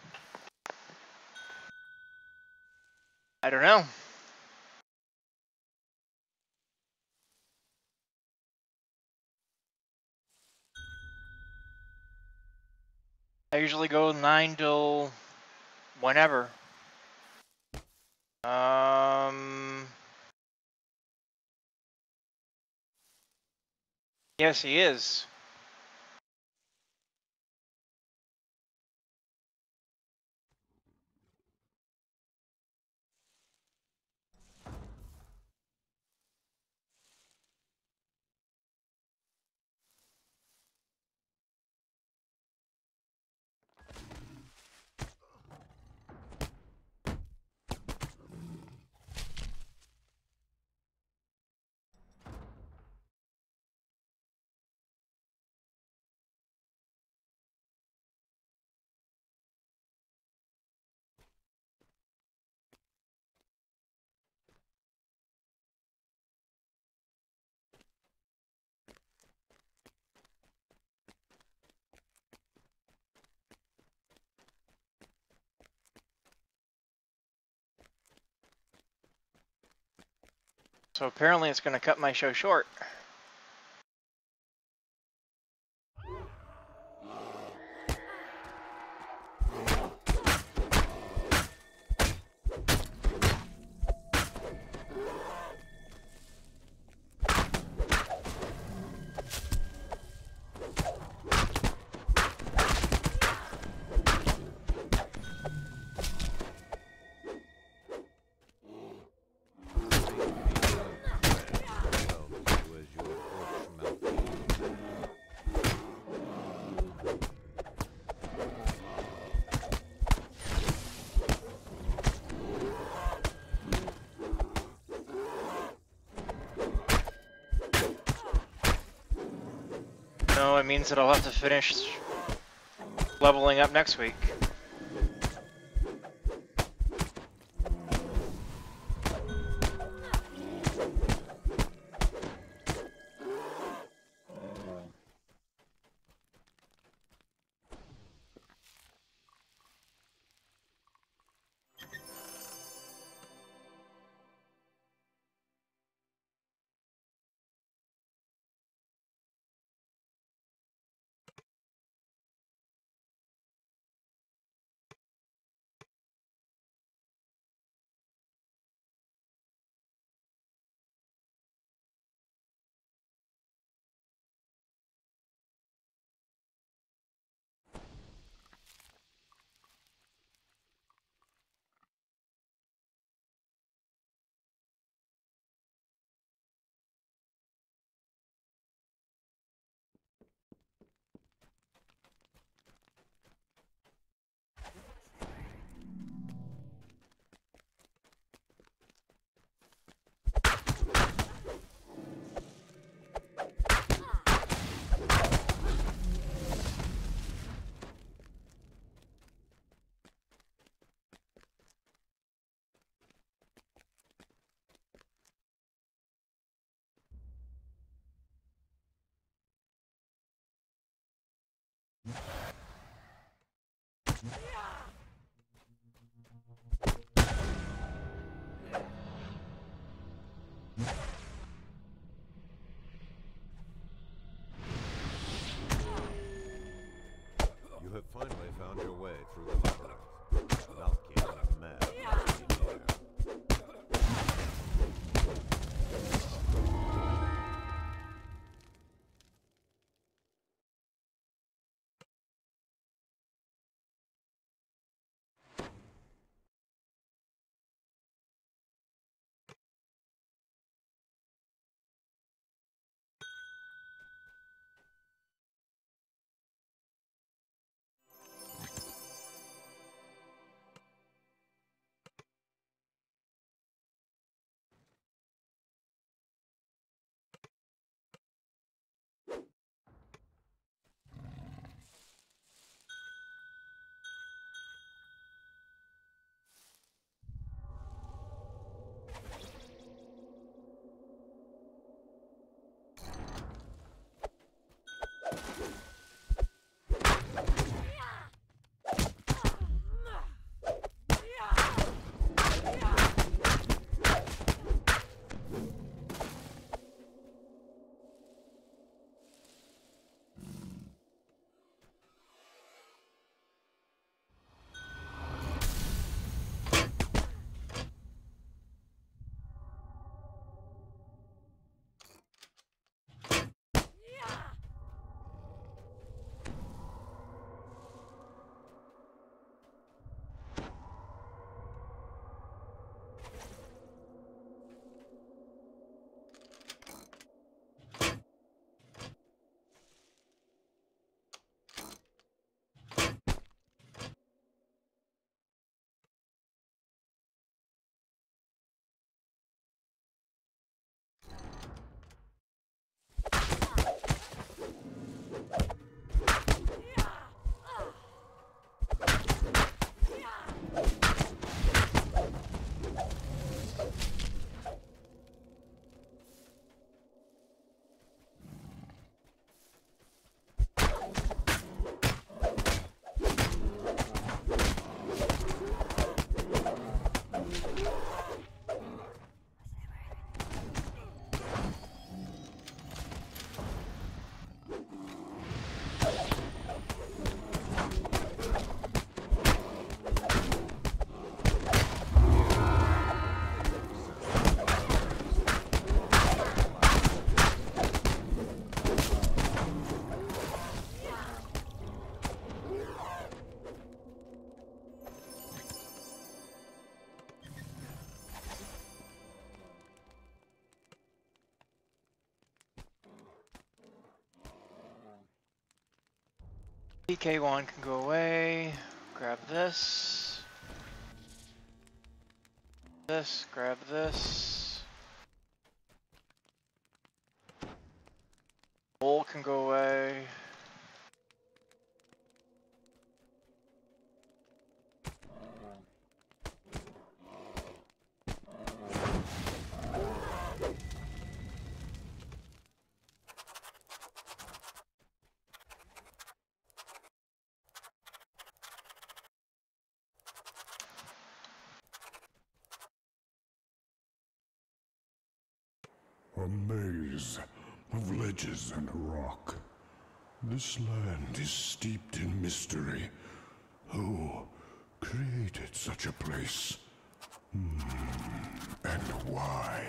I don't know. I usually go nine till whenever. Um. Yes, he is. So apparently it's going to cut my show short. No, it means that I'll have to finish leveling up next week. You have finally found your way through the labyrinth. Malkin went mad when he near. P K one can go away. Grab this. This, grab this. Bowl can go away. A maze of ledges and rock. This land is steeped in mystery. Who created such a place? Hmm. And why?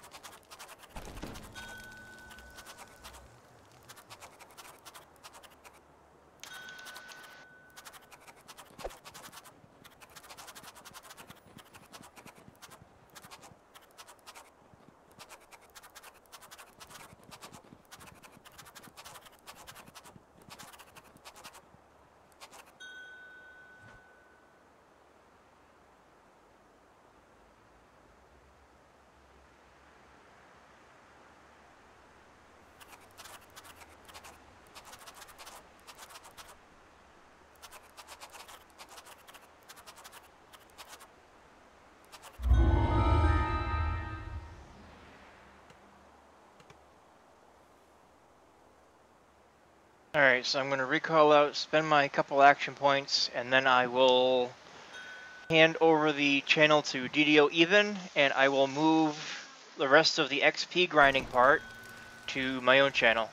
Alright, so I'm going to recall out, spend my couple action points, and then I will hand over the channel to D D O Even, and I will move the rest of the X P grinding part to my own channel.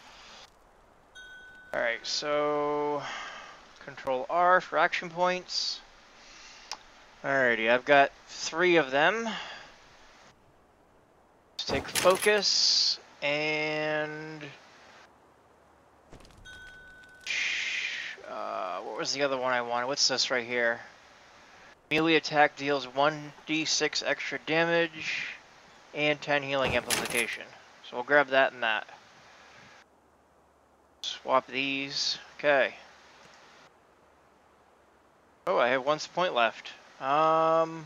Alright, so Control R for action points. Alrighty, I've got three of them. Let's take focus and uh, what was the other one I wanted? What's this right here? Melee attack deals one d six extra damage and ten healing amplification. So we'll grab that and that. Swap these. Okay. Oh, I have one point left. Um,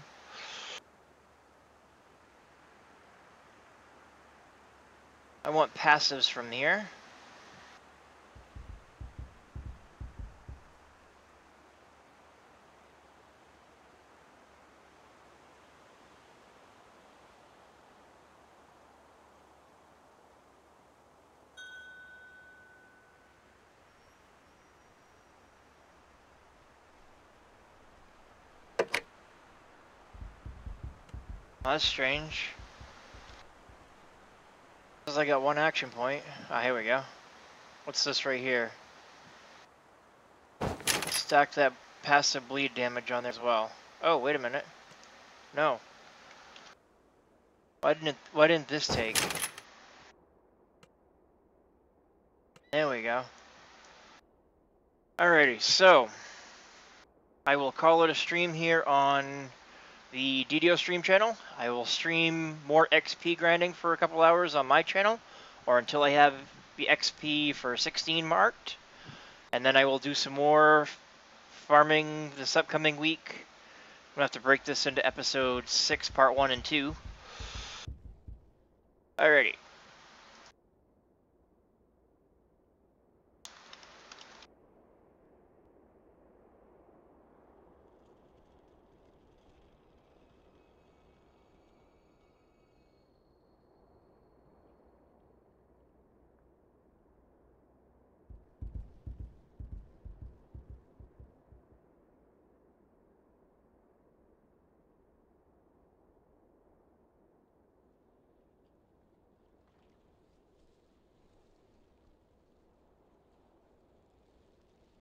I want passives from here. That's strange. Because I got one action point. Ah, here we go. What's this right here? Stack that passive bleed damage on there as well. Oh, wait a minute. No. Why didn't why didn't this take? There we go. Alrighty, so I will call it a stream here on the D D O stream channel. I will stream more X P grinding for a couple hours on my channel, or until I have the X P for sixteen marked, and then I will do some more farming this upcoming week. I'm gonna have to break this into episode six, part one and two. Alrighty.